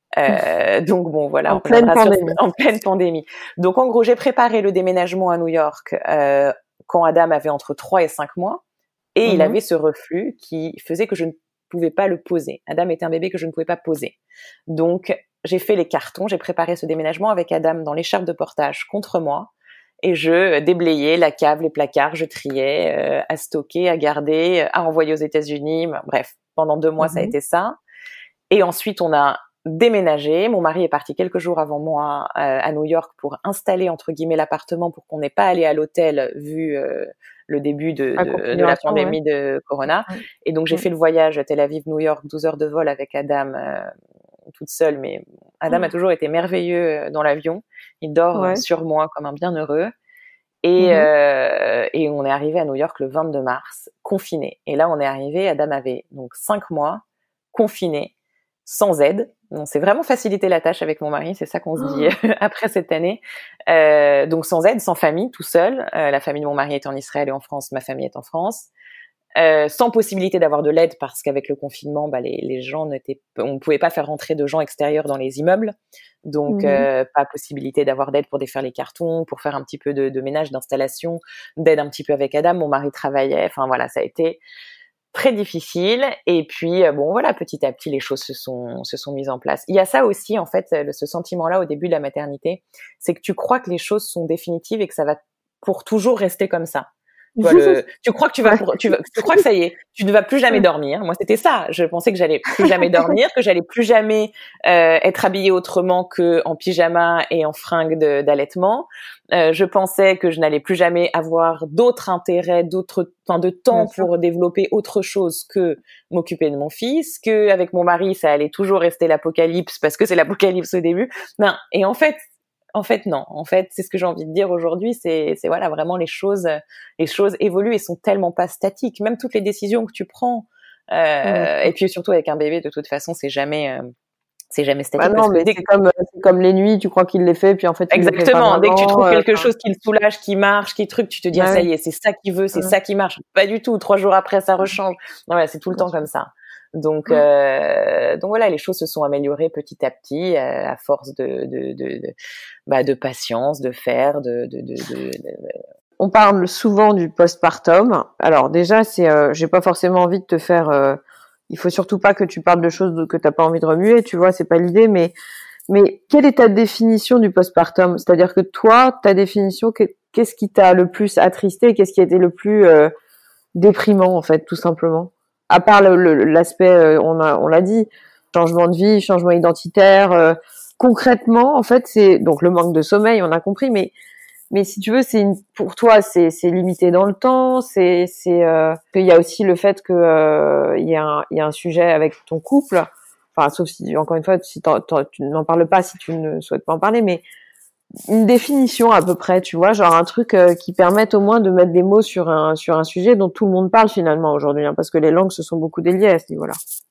[SPEAKER 3] Euh, donc bon, voilà,
[SPEAKER 2] en pleine pandémie.
[SPEAKER 3] Sur, en pleine pandémie. Donc en gros, j'ai préparé le déménagement à New York euh, quand Adam avait entre trois et cinq mois, et mm-hmm. il avait ce reflux qui faisait que je ne pouvais pas le poser. Adam était un bébé que je ne pouvais pas poser. Donc j'ai fait les cartons, j'ai préparé ce déménagement avec Adam dans l'écharpe de portage contre moi, et je déblayais la cave, les placards, je triais, euh, à stocker, à garder, à envoyer aux États-Unis. Bref, pendant deux mois, mm-hmm. ça a été ça. Et ensuite, on a déménagé. Mon mari est parti quelques jours avant moi euh, à New York pour installer entre guillemets l'appartement pour qu'on n'ait pas à aller à l'hôtel vu euh, le début de, de, de la pandémie ouais. de Corona. Ouais. Et donc j'ai ouais. fait le voyage Tel Aviv-New York, douze heures de vol avec Adam euh, toute seule. Mais Adam ouais. a toujours été merveilleux dans l'avion. Il dort ouais. sur moi comme un bienheureux. Et, mm-hmm. euh, et on est arrivé à New York le vingt-deux mars, confiné. Et là on est arrivé, Adam avait donc cinq mois, confiné, sans aide. On s'est vraiment facilité la tâche avec mon mari, c'est ça qu'on se dit oh. après cette année. Euh, donc sans aide, sans famille, tout seul. Euh, la famille de mon mari est en Israël et en France, ma famille est en France. Euh, sans possibilité d'avoir de l'aide parce qu'avec le confinement, bah, les, les gens n'étaient, on ne pouvait pas faire rentrer de gens extérieurs dans les immeubles. Donc mmh. euh, pas possibilité d'avoir d'aide pour défaire les cartons, pour faire un petit peu de, de ménage, d'installation, d'aide un petit peu avec Adam. Mon mari travaillait. Enfin voilà, ça a été très difficile, et puis bon voilà, petit à petit les choses se sont se sont mises en place. Il y a ça aussi en fait, ce sentiment-là au début de la maternité, c'est que tu crois que les choses sont définitives et que ça va pour toujours rester comme ça. Tu, vois, le, tu crois que tu vas, pour, tu, vas, tu crois que ça y est, tu ne vas plus jamais dormir. Moi, c'était ça. Je pensais que j'allais plus jamais dormir, que j'allais plus jamais euh, être habillée autrement que en pyjama et en fringues de, d'allaitement. Euh, je pensais que je n'allais plus jamais avoir d'autres intérêts, d'autres, enfin, de temps pour développer autre chose que m'occuper de mon fils. Que avec mon mari, ça allait toujours rester l'apocalypse parce que c'est l'apocalypse au début. Non. Et en fait. En fait, non. En fait, c'est ce que j'ai envie de dire aujourd'hui. C'est, c'est voilà, vraiment les choses, les choses évoluent et sont tellement pas statiques. Même toutes les décisions que tu prends, euh, ouais. et puis surtout avec un bébé, de toute façon, c'est jamais, euh, c'est jamais statique.
[SPEAKER 2] Bah non, mais c'est comme, c'est comme les nuits, tu crois qu'il les fait, puis en fait, il
[SPEAKER 3] exactement.
[SPEAKER 2] Les fait pas vraiment,
[SPEAKER 3] dès que tu trouves quelque
[SPEAKER 2] euh,
[SPEAKER 3] chose qui le soulage, qui marche, qui truc, tu te dis,
[SPEAKER 2] ouais.
[SPEAKER 3] ah, ça y est, c'est ça qu'il veut, c'est ouais. ça qui marche. Pas du tout. Trois jours après, ça rechange. Non, ouais, c'est tout le temps comme ça. Donc, ouais. euh, donc voilà, les choses se sont améliorées petit à petit euh, à force de, de, de, de, bah, de patience, de faire, de, de, de, de, de...
[SPEAKER 2] On parle souvent du postpartum. Alors déjà, c'est, euh, j'ai pas forcément envie de te faire. Euh, il faut surtout pas que tu parles de choses de, que t'as pas envie de remuer. Tu vois, c'est pas l'idée. Mais, mais quelle est ta définition du postpartum ? C'est-à-dire que toi, ta définition, qu'est-ce qui t'a le plus attristé ? Qu'est-ce qui a été le plus euh, déprimant en fait, tout simplement ? À part le, le, l'aspect, euh, on a, on l'a dit, changement de vie, changement identitaire. Euh, concrètement, en fait, c'est donc le manque de sommeil, on a compris. Mais, mais si tu veux, c'est une, pour toi, c'est, c'est limité dans le temps. C'est, c'est, euh, qu'il y a aussi le fait que euh, il y a un, il y a un sujet avec ton couple. Enfin, sauf si, encore une fois, si t'en, t'en, tu n'en parles pas, si tu ne souhaites pas en parler, mais une définition à peu près, tu vois, genre un truc euh, qui permette au moins de mettre des mots sur un sur un sujet dont tout le monde parle finalement aujourd'hui, hein, parce que les langues se sont beaucoup déliées à ce niveau-là.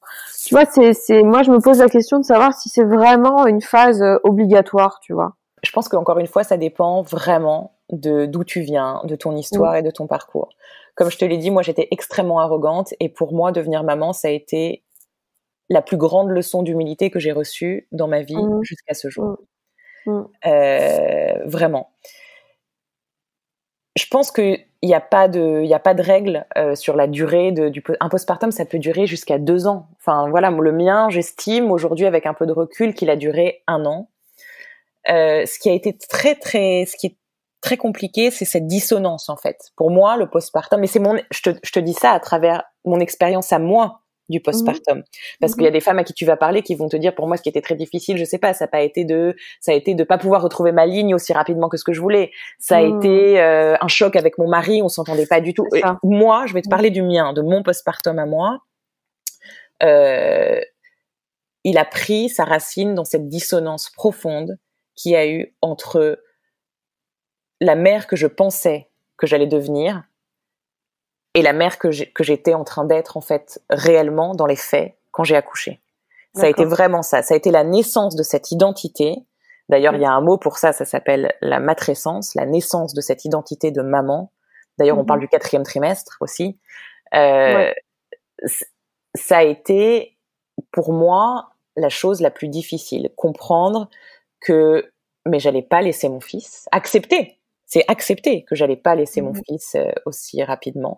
[SPEAKER 2] Tu vois, c'est c'est moi je me pose la question de savoir si c'est vraiment une phase euh, obligatoire, tu vois.
[SPEAKER 3] Je pense qu'encore une fois, ça dépend vraiment de d'où tu viens, de ton histoire mmh. et de ton parcours. Comme je te l'ai dit, moi j'étais extrêmement arrogante et pour moi devenir maman, ça a été la plus grande leçon d'humilité que j'ai reçue dans ma vie mmh. jusqu'à ce jour. Mmh. Mmh. Euh, vraiment. Je pense qu'il n'y a pas de, il y a pas de règle euh, sur la durée de, du un postpartum. Ça peut durer jusqu'à deux ans. Enfin voilà, le mien, j'estime aujourd'hui avec un peu de recul qu'il a duré un an. Euh, ce qui a été très très, ce qui est très compliqué, c'est cette dissonance en fait. Pour moi, le postpartum, mais c'est mon, je te, je te dis ça à travers mon expérience à moi. Du postpartum. Mmh. Parce mmh. qu'il y a des femmes à qui tu vas parler qui vont te dire, pour moi, ce qui était très difficile, je sais pas, ça a pas été de, ça a été de pas pouvoir retrouver ma ligne aussi rapidement que ce que je voulais. Ça a mmh. été euh, un choc avec mon mari, on s'entendait pas du tout. Et moi, je vais te parler du mien, de mon postpartum à moi. Euh, il a pris sa racine dans cette dissonance profonde qu'il y a eu entre la mère que je pensais que j'allais devenir et la mère que j'ai, que j'étais en train d'être en fait réellement dans les faits quand j'ai accouché. Ça D'accord. a été vraiment ça. Ça a été la naissance de cette identité. D'ailleurs, il y a un mot pour ça, ça s'appelle la matrescence, la naissance de cette identité de maman. D'ailleurs, mm-hmm. on parle du quatrième trimestre aussi. Euh, ouais. Ça a été, pour moi, la chose la plus difficile. Comprendre que, mais j'allais pas laisser mon fils. Accepter. C'est accepter que j'allais pas laisser mm-hmm. mon fils euh, aussi rapidement.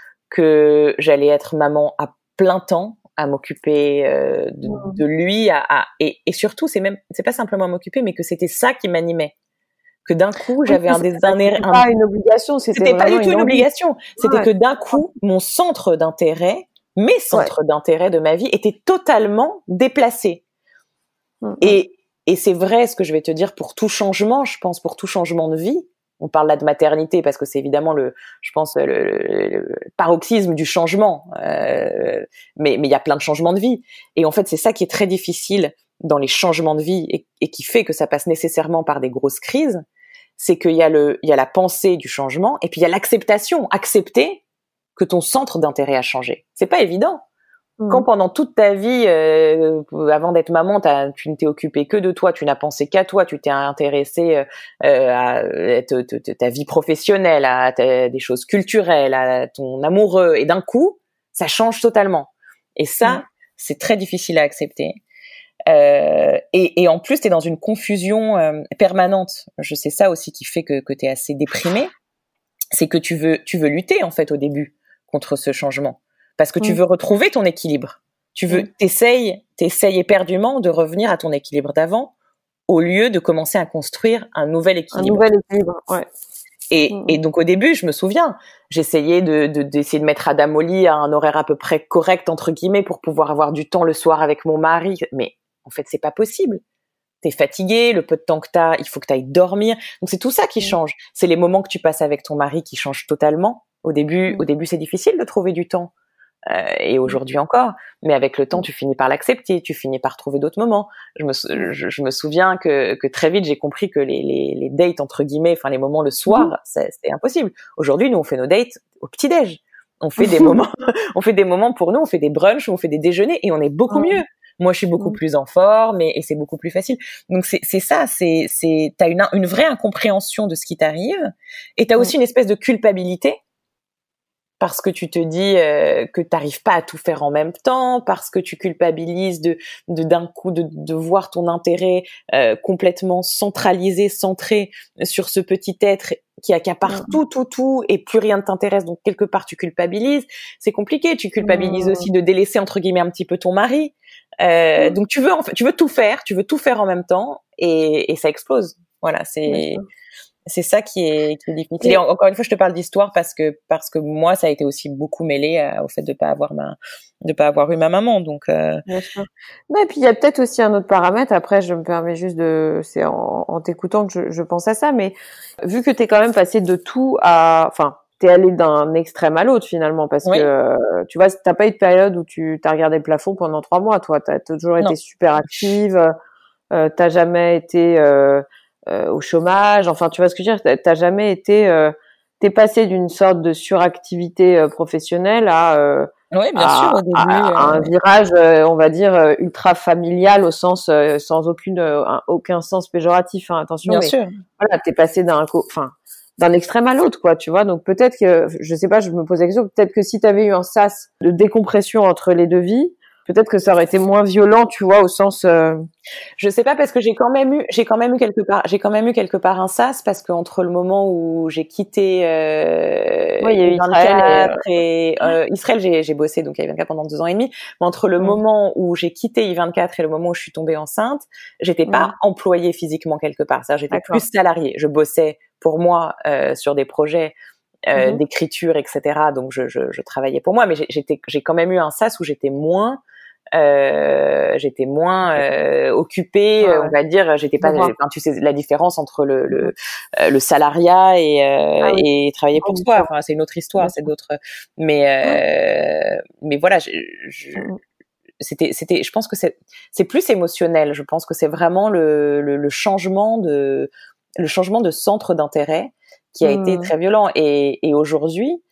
[SPEAKER 3] Que j'allais être maman à plein temps, à m'occuper euh, de, mmh. de lui, à, à et, et surtout c'est même c'est pas simplement à m'occuper, mais que c'était ça qui m'animait. Que d'un coup j'avais oui, un des un,
[SPEAKER 2] c'était un, pas une obligation, c'était,
[SPEAKER 3] c'était pas du tout une,
[SPEAKER 2] une
[SPEAKER 3] obligation. C'était ouais. que d'un coup mon centre d'intérêt, mes centres ouais. d'intérêt de ma vie étaient totalement déplacés. Mmh. Et et c'est vrai ce que je vais te dire pour tout changement, je pense pour tout changement de vie. On parle là de maternité parce que c'est évidemment le, je pense le, le, le paroxysme du changement. Euh, mais mais il y a plein de changements de vie. Et en fait, c'est ça qui est très difficile dans les changements de vie et, et qui fait que ça passe nécessairement par des grosses crises. C'est qu'il y a le, il y a la pensée du changement et puis il y a l'acceptation, accepter que ton centre d'intérêt a changé. C'est pas évident. Quand pendant toute ta vie, euh, avant d'être maman, t'as, tu ne t'es occupé que de toi, tu n'as pensé qu'à toi, tu t'es intéressé euh, à, à te, te, te, ta vie professionnelle, à ta, des choses culturelles, à ton amoureux, et d'un coup, ça change totalement. Et ça, mmh. c'est très difficile à accepter. Euh, et, et en plus, t'es dans une confusion euh, permanente. Je sais ça aussi qui fait que, que t'es assez déprimée. C'est que tu veux, tu veux lutter en fait au début contre ce changement. Parce que tu veux retrouver ton équilibre. Tu veux, t'essayes, t'essayes éperdument de revenir à ton équilibre d'avant, au lieu de commencer à construire un nouvel équilibre.
[SPEAKER 2] Un nouvel équilibre, ouais.
[SPEAKER 3] Et, mmh. et donc au début, je me souviens, j'essayais de, de, d'essayer de mettre Adam au lit à un horaire à peu près correct, entre guillemets, pour pouvoir avoir du temps le soir avec mon mari. Mais en fait, c'est pas possible. T'es fatigué, le peu de temps que t'as, il faut que t'ailles dormir. Donc c'est tout ça qui mmh. change. C'est les moments que tu passes avec ton mari qui changent totalement. Au début, mmh. au début, c'est difficile de trouver du temps. Euh, et aujourd'hui encore, mais avec le temps, tu finis par l'accepter, tu finis par trouver d'autres moments. Je me, je, je me souviens que, que très vite, j'ai compris que les, les, les dates, entre guillemets, enfin les moments le soir, mmh. c'est, c'est impossible. Aujourd'hui, nous, on fait nos dates au petit-déj. On fait des moments, on fait des moments pour nous, on fait des brunchs, on fait des déjeuners, et on est beaucoup mmh. mieux. Moi, je suis beaucoup mmh. plus en forme, et, et c'est beaucoup plus facile. Donc c'est, c'est ça, c'est, c'est, t'as une, une vraie incompréhension de ce qui t'arrive, et t'as mmh. aussi une espèce de culpabilité. Parce que tu te dis euh, que t'arrives pas à tout faire en même temps, parce que tu culpabilises de, de d'un coup de, de voir ton intérêt euh, complètement centralisé, centré sur ce petit être qui accapare mmh. tout, tout, tout, et plus rien ne t'intéresse. Donc quelque part tu culpabilises. C'est compliqué. Tu culpabilises mmh. aussi de délaisser entre guillemets un petit peu ton mari. Euh, mmh. Donc tu veux en fait, tu veux tout faire, tu veux tout faire en même temps, et, et ça explose. Voilà, c'est. Mmh. C'est ça qui est, qui est difficile. Et encore une fois, je te parle d'histoire parce que parce que moi, ça a été aussi beaucoup mêlé à, au fait de pas avoir ma, de pas avoir eu ma maman. Donc. Euh...
[SPEAKER 2] Bien sûr. Non, et puis il y a peut-être aussi un autre paramètre. Après, je me permets juste de, c'est en, en t'écoutant que je, je pense à ça, mais vu que t'es quand même passé de tout à, enfin, t'es allé d'un extrême à l'autre finalement, parce oui. que euh, tu vois, t'as pas eu de période où tu t'as regardé le plafond pendant trois mois. Toi, t'as toujours été non. super active. Euh, t'as jamais été euh, Euh, au chômage, enfin tu vois ce que je veux dire, t'as jamais été, euh, t'es passé d'une sorte de suractivité euh, professionnelle à, euh,
[SPEAKER 3] oui, bien
[SPEAKER 2] à,
[SPEAKER 3] sûr, au début,
[SPEAKER 2] à, à
[SPEAKER 3] euh...
[SPEAKER 2] un virage, euh, on va dire ultra familial au sens, euh, sans aucune, euh, aucun sens péjoratif, hein, attention,
[SPEAKER 3] bien
[SPEAKER 2] mais
[SPEAKER 3] sûr.
[SPEAKER 2] Voilà, t'es passé d'un, enfin d'un extrême à l'autre, quoi, tu vois. Donc peut-être que, je sais pas, je me pose la question, peut-être que si t'avais eu un sas de décompression entre les deux vies, peut-être que ça aurait été moins violent, tu vois, au sens. Euh...
[SPEAKER 3] Je sais pas parce que j'ai quand même eu, j'ai quand même eu quelque part, j'ai quand même eu quelque part un sas parce que entre le moment où j'ai quitté euh,
[SPEAKER 2] oui, il y a eu Israël
[SPEAKER 3] et, et euh, Israël, j'ai, j'ai bossé donc à I vingt-quatre pendant deux ans et demi. Mais entre le mmh. moment où j'ai quitté I vingt-quatre et le moment où je suis tombée enceinte, j'étais pas mmh. employée physiquement quelque part. C'est-à-dire j'étais D'accord. plus salariée. Je bossais pour moi euh, sur des projets. Euh, mmh. d'écriture, et cetera. Donc je, je, je travaillais pour moi, mais j'ai, j'étais, j'ai quand même eu un sas où j'étais moins, euh, j'étais moins euh, occupée, ouais. on va dire. J'étais pas, enfin, tu sais la différence entre le le, euh, le salariat et euh, ah oui. et travailler pour soi. Enfin, c'est une autre histoire, c'est d'autres. Mais euh, ouais. mais voilà, je, je mmh. c'était c'était. Je pense que c'est c'est plus émotionnel. Je pense que c'est vraiment le le, le changement de le changement de centre d'intérêt qui a
[SPEAKER 2] mmh.
[SPEAKER 3] été très violent. Et, et aujourd'hui,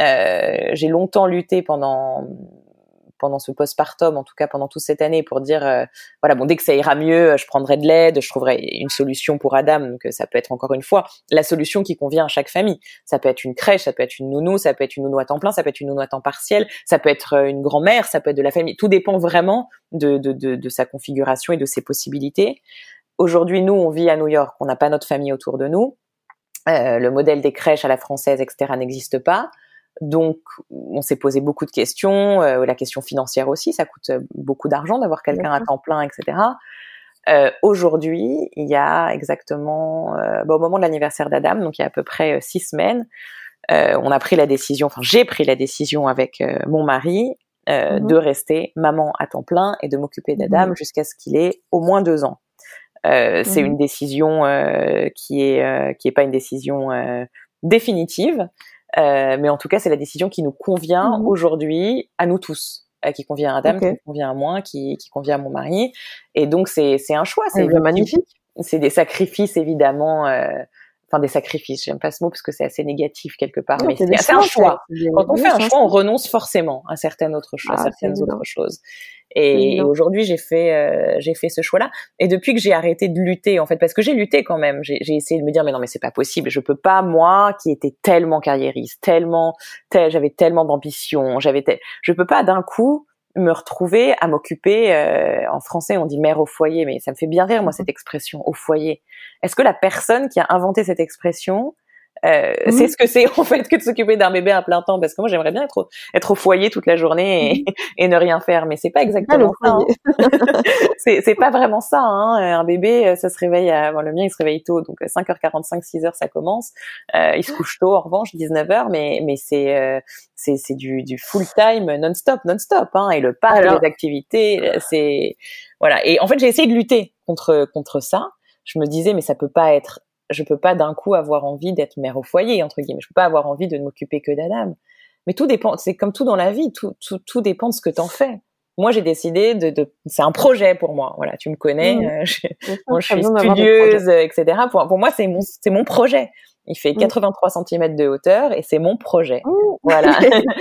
[SPEAKER 3] euh, j'ai longtemps lutté pendant pendant ce postpartum, en tout cas pendant toute cette année, pour dire euh, voilà, bon, dès que ça ira mieux, je prendrai de l'aide, je trouverai une solution pour Adam. Donc ça peut être encore une fois la solution qui convient à chaque famille. Ça peut être une crèche, ça peut être une nounou, ça peut être une nounou à temps plein, ça peut être une nounou à temps partiel, ça peut être une grand-mère, ça peut être de la famille. Tout dépend vraiment de de de, de sa configuration et de ses possibilités. Aujourd'hui, nous, on vit à New York, on n'a pas notre famille autour de nous. Euh, le modèle des crèches à la française, et cetera, n'existe pas. Donc, on s'est posé beaucoup de questions, euh, la question financière aussi, ça coûte beaucoup d'argent d'avoir quelqu'un à temps plein, et cetera. Euh, aujourd'hui, il y a exactement, euh, bah, au moment de l'anniversaire d'Adam, donc il y a à peu près euh, six semaines, euh, on a pris la décision, enfin j'ai pris la décision avec euh, mon mari euh, mm-hmm. de rester maman à temps plein et de m'occuper d'Adam mm-hmm. jusqu'à ce qu'il ait au moins deux ans. Euh, mm-hmm. C'est une décision euh, qui est euh, qui est pas une décision euh, définitive. Euh, mais en tout cas, c'est la décision qui nous convient mmh. aujourd'hui à nous tous, euh, qui convient à Adam, okay. qui convient à moi, qui, qui convient à mon mari. Et donc, c'est, c'est un choix. C'est
[SPEAKER 2] bien magnifique.
[SPEAKER 3] C'est des sacrifices, évidemment. Euh, enfin, des sacrifices. J'aime pas ce mot parce que c'est assez négatif quelque part. Non, mais c'est, c'est un choix. C'est Quand on fait un choix, on renonce forcément à certaines autres choses, ah, certaines autres choses. Et, et aujourd'hui, j'ai fait, euh, j'ai fait ce choix-là. Et depuis que j'ai arrêté de lutter, en fait, parce que j'ai lutté quand même, j'ai, j'ai essayé de me dire, mais non, mais c'est pas possible. Je peux pas, moi, qui étais tellement carriériste, tellement, tel, j'avais tellement d'ambition, j'avais, tel, je peux pas d'un coup me retrouver à m'occuper. Euh, en français, on dit mère au foyer, mais ça me fait bien rire, moi, cette expression, au foyer. Est-ce que la personne qui a inventé cette expression Euh, mmh. c'est ce que c'est en fait que de s'occuper d'un bébé à plein temps, parce que moi j'aimerais bien être au, être au foyer toute la journée et, mmh. et ne rien faire, mais c'est pas exactement ah, ça hein. c'est, c'est pas vraiment ça hein. Un bébé ça se réveille à, bon, le mien il se réveille tôt, donc cinq heures quarante-cinq, six heures ça commence, euh, il se couche tôt en revanche, dix-neuf heures, mais mais c'est euh, c'est c'est du du full time non-stop non-stop hein. Et le parc, Alors... les activités, c'est voilà. Et en fait j'ai essayé de lutter contre contre ça. Je me disais mais ça peut pas être je peux pas d'un coup avoir envie d'être mère au foyer, entre guillemets. Je peux pas avoir envie de ne m'occuper que d'Adam. Mais tout dépend, c'est comme tout dans la vie, tout, tout, tout dépend de ce que t'en fais. Moi, j'ai décidé de, de, c'est un projet pour moi. Voilà, tu me connais, mmh. euh, je, moi, je suis studieuse, et cetera. Pour, pour moi, c'est mon, c'est mon projet. Il fait quatre-vingt-trois centimètres de hauteur et c'est mon projet. Mmh. Voilà.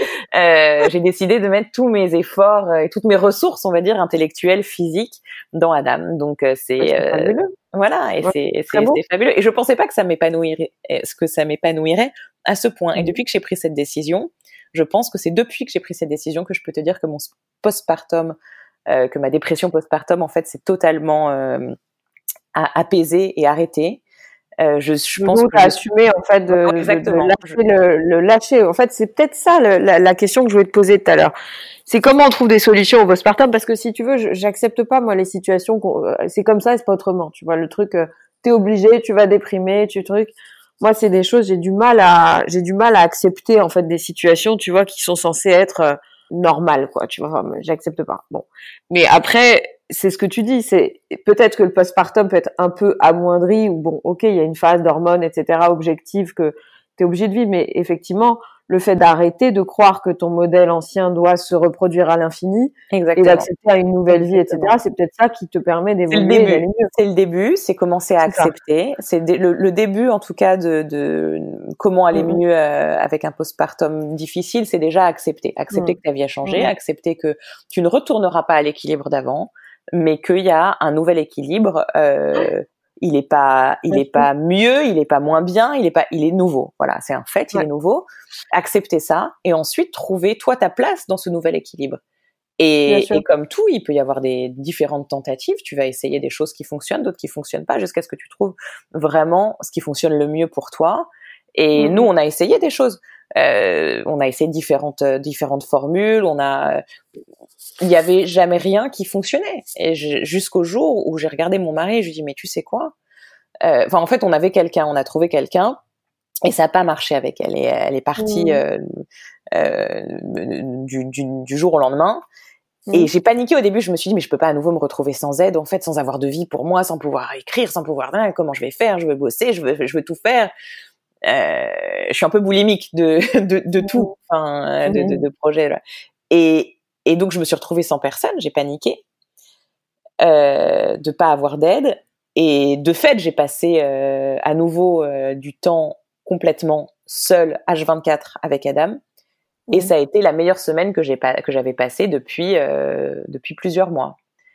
[SPEAKER 3] euh, j'ai décidé de mettre tous mes efforts et toutes mes ressources, on va dire, intellectuelles, physiques, dans Adam. Donc, euh, c'est,
[SPEAKER 2] ouais, c'est
[SPEAKER 3] euh, voilà, et ouais, c'est, c'est, c'est fabuleux. Et je pensais pas que ça m'épanouirait, ce que ça m'épanouirait à ce point. Mmh. Et depuis que j'ai pris cette décision, je pense que c'est depuis que j'ai pris cette décision que je peux te dire que mon postpartum, euh, que ma dépression postpartum, en fait, c'est totalement euh, apaisé et arrêté. Euh, je, je pense
[SPEAKER 2] que t'as assumé en fait de, de, de lâcher le, le lâcher. En fait, c'est peut-être ça le, la, la question que je voulais te poser tout à l'heure. C'est comment on trouve des solutions au postpartum, parce que si tu veux, je, j'accepte pas moi les situations. C'est comme ça, et c'est pas autrement. Tu vois le truc, euh, t'es obligé, tu vas déprimer, tu truc. Moi, c'est des choses, j'ai du mal à, j'ai du mal à accepter en fait des situations, tu vois, qui sont censées être euh, normales, quoi. Tu vois, enfin, j'accepte pas. Bon, mais après. C'est ce que tu dis, c'est peut-être que le postpartum peut être un peu amoindri, ou bon, ok, il y a une phase d'hormones, et cetera, objective que tu es obligé de vivre, mais effectivement, le fait d'arrêter de croire que ton modèle ancien doit se reproduire à l'infini, Exactement. Et d'accepter à une nouvelle vie, Exactement. et cetera, c'est peut-être ça qui te permet d'évoluer et d'aller mieux.
[SPEAKER 3] C'est le début, c'est commencer à c'est accepter, ça. c'est le, le début en tout cas de, de comment aller mmh. mieux euh, avec un postpartum difficile, c'est déjà accepter, accepter mmh. que ta vie a changé, mmh. accepter que tu ne retourneras pas à l'équilibre d'avant, mais qu'il y a un nouvel équilibre. Euh, il est pas, il est pas mieux, il est pas moins bien, il est pas, il est nouveau. Voilà, c'est un fait, il ouais. est nouveau. Accepter ça et ensuite trouver toi ta place dans ce nouvel équilibre. Et, et comme tout, il peut y avoir des différentes tentatives. Tu vas essayer des choses qui fonctionnent, d'autres qui fonctionnent pas, jusqu'à ce que tu trouves vraiment ce qui fonctionne le mieux pour toi. Et mmh. nous, on a essayé des choses. Euh, on a essayé différentes euh, différentes formules. On a, il y avait jamais rien qui fonctionnait. Et je, jusqu'au jour où j'ai regardé mon mari et je lui ai dit mais tu sais quoi ? Enfin, euh, en fait, on avait quelqu'un, on a trouvé quelqu'un, et ça a pas marché avec elle. Et elle est partie mmh. euh, euh, du, du, du jour au lendemain. Mmh. Et j'ai paniqué au début. Je me suis dit mais je peux pas à nouveau me retrouver sans aide, en fait, sans avoir de vie pour moi, sans pouvoir écrire, sans pouvoir ah, comment je vais faire ? Je veux bosser, je veux je veux tout faire. Euh, je suis un peu boulimique de de, de tout, enfin de, de, de projets là. Et et donc je me suis retrouvée sans personne, j'ai paniqué euh, de pas avoir d'aide, et de fait j'ai passé euh, à nouveau euh, du temps complètement seule H vingt-quatre avec Adam. Mmh. Et ça a été la meilleure semaine que j'ai pas, que j'avais passée depuis, euh, depuis plusieurs mois.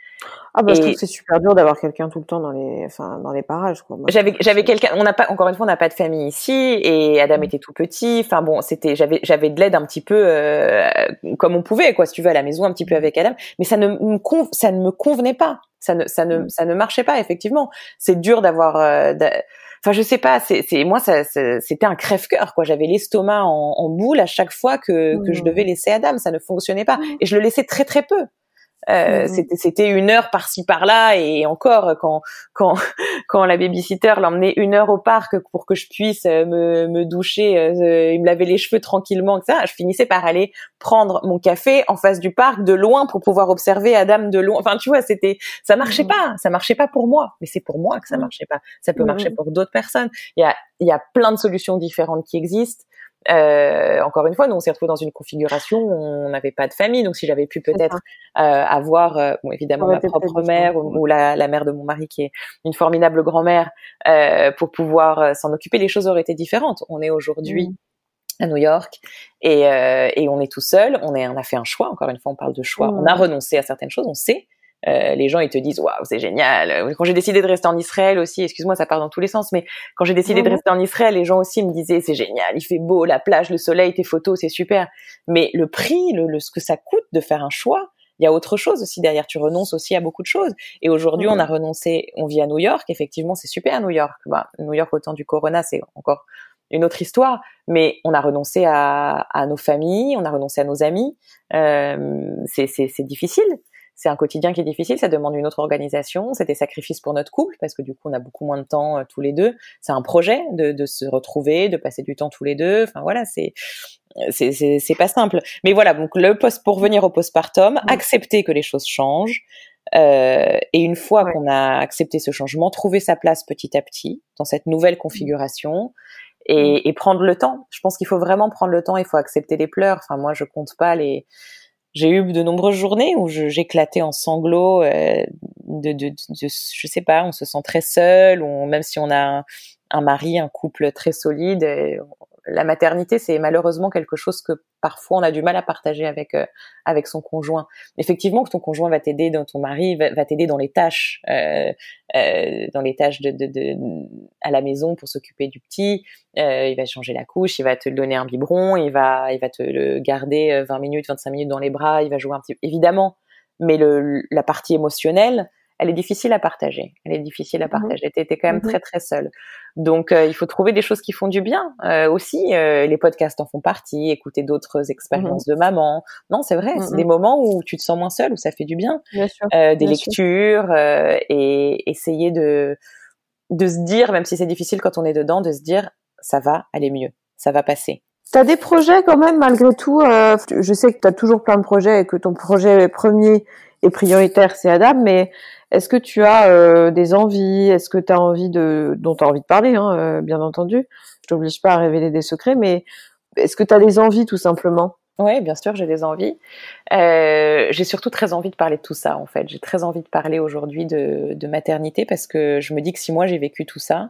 [SPEAKER 2] Ah bah, et je trouve que c'est super dur d'avoir quelqu'un tout le temps dans les, enfin, dans les parages, quoi. Moi,
[SPEAKER 3] j'avais, j'avais quelqu'un, on n'a pas, encore une fois, on n'a pas de famille ici, et Adam mmh. était tout petit. Enfin bon, c'était, j'avais, j'avais de l'aide un petit peu, euh, comme on pouvait, quoi, si tu veux, à la maison, un petit peu avec Adam. Mais ça ne me conv... ça ne me convenait pas. Ça ne, ça ne, mmh. ça ne marchait pas, effectivement. C'est dur d'avoir, euh, d'a... enfin, je sais pas, c'est, c'est, moi, ça, c'est, c'était un crève-cœur, quoi. J'avais l'estomac en, en boule à chaque fois que, mmh. que je devais laisser Adam. Ça ne fonctionnait pas. Et je le laissais très, très peu. Euh, mmh. c'était c'était une heure par-ci par-là, et encore quand quand quand la babysitter l'emmenait une heure au parc pour que je puisse me me doucher, euh, et me laver les cheveux tranquillement, et cetera, je finissais par aller prendre mon café en face du parc de loin pour pouvoir observer Adam de loin. Enfin, tu vois, c'était ça marchait mmh. pas, ça marchait pas pour moi, mais c'est pour moi que ça marchait pas. Ça peut mmh. marcher pour d'autres personnes. Il y a il y a plein de solutions différentes qui existent. Euh, encore une fois, nous on s'est retrouvés dans une configuration où on n'avait pas de famille, donc si j'avais pu peut-être euh, avoir, euh, bon, évidemment ma propre mère ou, ou la, la mère de mon mari qui est une formidable grand-mère, euh, pour pouvoir euh, s'en occuper, les choses auraient été différentes. On est aujourd'hui mmh. à New York, et, euh, et on est tout seul. On, est, on a fait un choix. Encore une fois, on parle de choix. Mmh. On a renoncé à certaines choses. On sait. Euh, les gens ils te disent waouh, c'est génial. Quand j'ai décidé de rester en Israël aussi, excuse-moi, ça part dans tous les sens, mais quand j'ai décidé mmh. de rester en Israël, les gens aussi me disaient c'est génial, il fait beau, la plage, le soleil, tes photos, c'est super. Mais le prix, le, le ce que ça coûte de faire un choix, il y a autre chose aussi derrière. Tu renonces aussi à beaucoup de choses. Et aujourd'hui, mmh. on a renoncé. On vit à New York. Effectivement, c'est super New York. Bah, New York au temps du Corona, c'est encore une autre histoire. Mais on a renoncé à, à nos familles, on a renoncé à nos amis. Euh, c'est, c'est, c'est difficile. C'est un quotidien qui est difficile, ça demande une autre organisation, c'est des sacrifices pour notre couple, parce que du coup, on a beaucoup moins de temps euh, tous les deux. C'est un projet de, de se retrouver, de passer du temps tous les deux. Enfin, voilà, c'est, c'est, c'est, c'est pas simple. Mais voilà, donc, le post, pour revenir au postpartum, mmh. accepter que les choses changent. Euh, et une fois ouais. qu'on a accepté ce changement, trouver sa place petit à petit dans cette nouvelle configuration. Et, mmh. et prendre le temps. Je pense qu'il faut vraiment prendre le temps, il faut accepter les pleurs. Enfin, moi, je compte pas les... J'ai eu de nombreuses journées où je, j'éclatais en sanglots, euh, de, de, de, de, je sais pas, on se sent très seul, ou même si on a un, un mari, un couple très solide. Et la maternité, c'est malheureusement quelque chose que parfois on a du mal à partager avec euh, avec son conjoint. Effectivement, que ton conjoint va t'aider, dans ton mari va, va t'aider dans les tâches, euh, euh, dans les tâches de, de, de à la maison pour s'occuper du petit. Euh, il va changer la couche, il va te donner un biberon, il va il va te le garder vingt minutes, vingt-cinq minutes dans les bras, il va jouer un petit, évidemment. Mais le la partie émotionnelle, elle est difficile à partager. Elle est difficile à partager. Mmh. T'étais quand même mmh. très très seule. Donc euh, il faut trouver des choses qui font du bien euh, aussi. Euh, les podcasts en font partie. Écouter d'autres expériences mmh. de maman. Non, c'est vrai. Mmh. C'est des moments où tu te sens moins seule, où ça fait du bien. Bien sûr. Euh, des bien lectures euh, et essayer de de se dire, même si c'est difficile quand on est dedans, de se dire ça va aller mieux, ça va passer.
[SPEAKER 2] T'as des projets quand même malgré tout. Euh, je sais que t'as toujours plein de projets et que ton projet premier et prioritaire c'est Adam, mais est-ce que tu as euh, des envies? Est-ce que tu as envie de, dont tu as envie de parler, hein, euh, bien entendu. Je t'oblige pas à révéler des secrets, mais est-ce que tu as des envies tout simplement?
[SPEAKER 3] Oui, bien sûr, j'ai des envies. Euh, j'ai surtout très envie de parler de tout ça, en fait. J'ai très envie de parler aujourd'hui de, de maternité parce que je me dis que si moi j'ai vécu tout ça,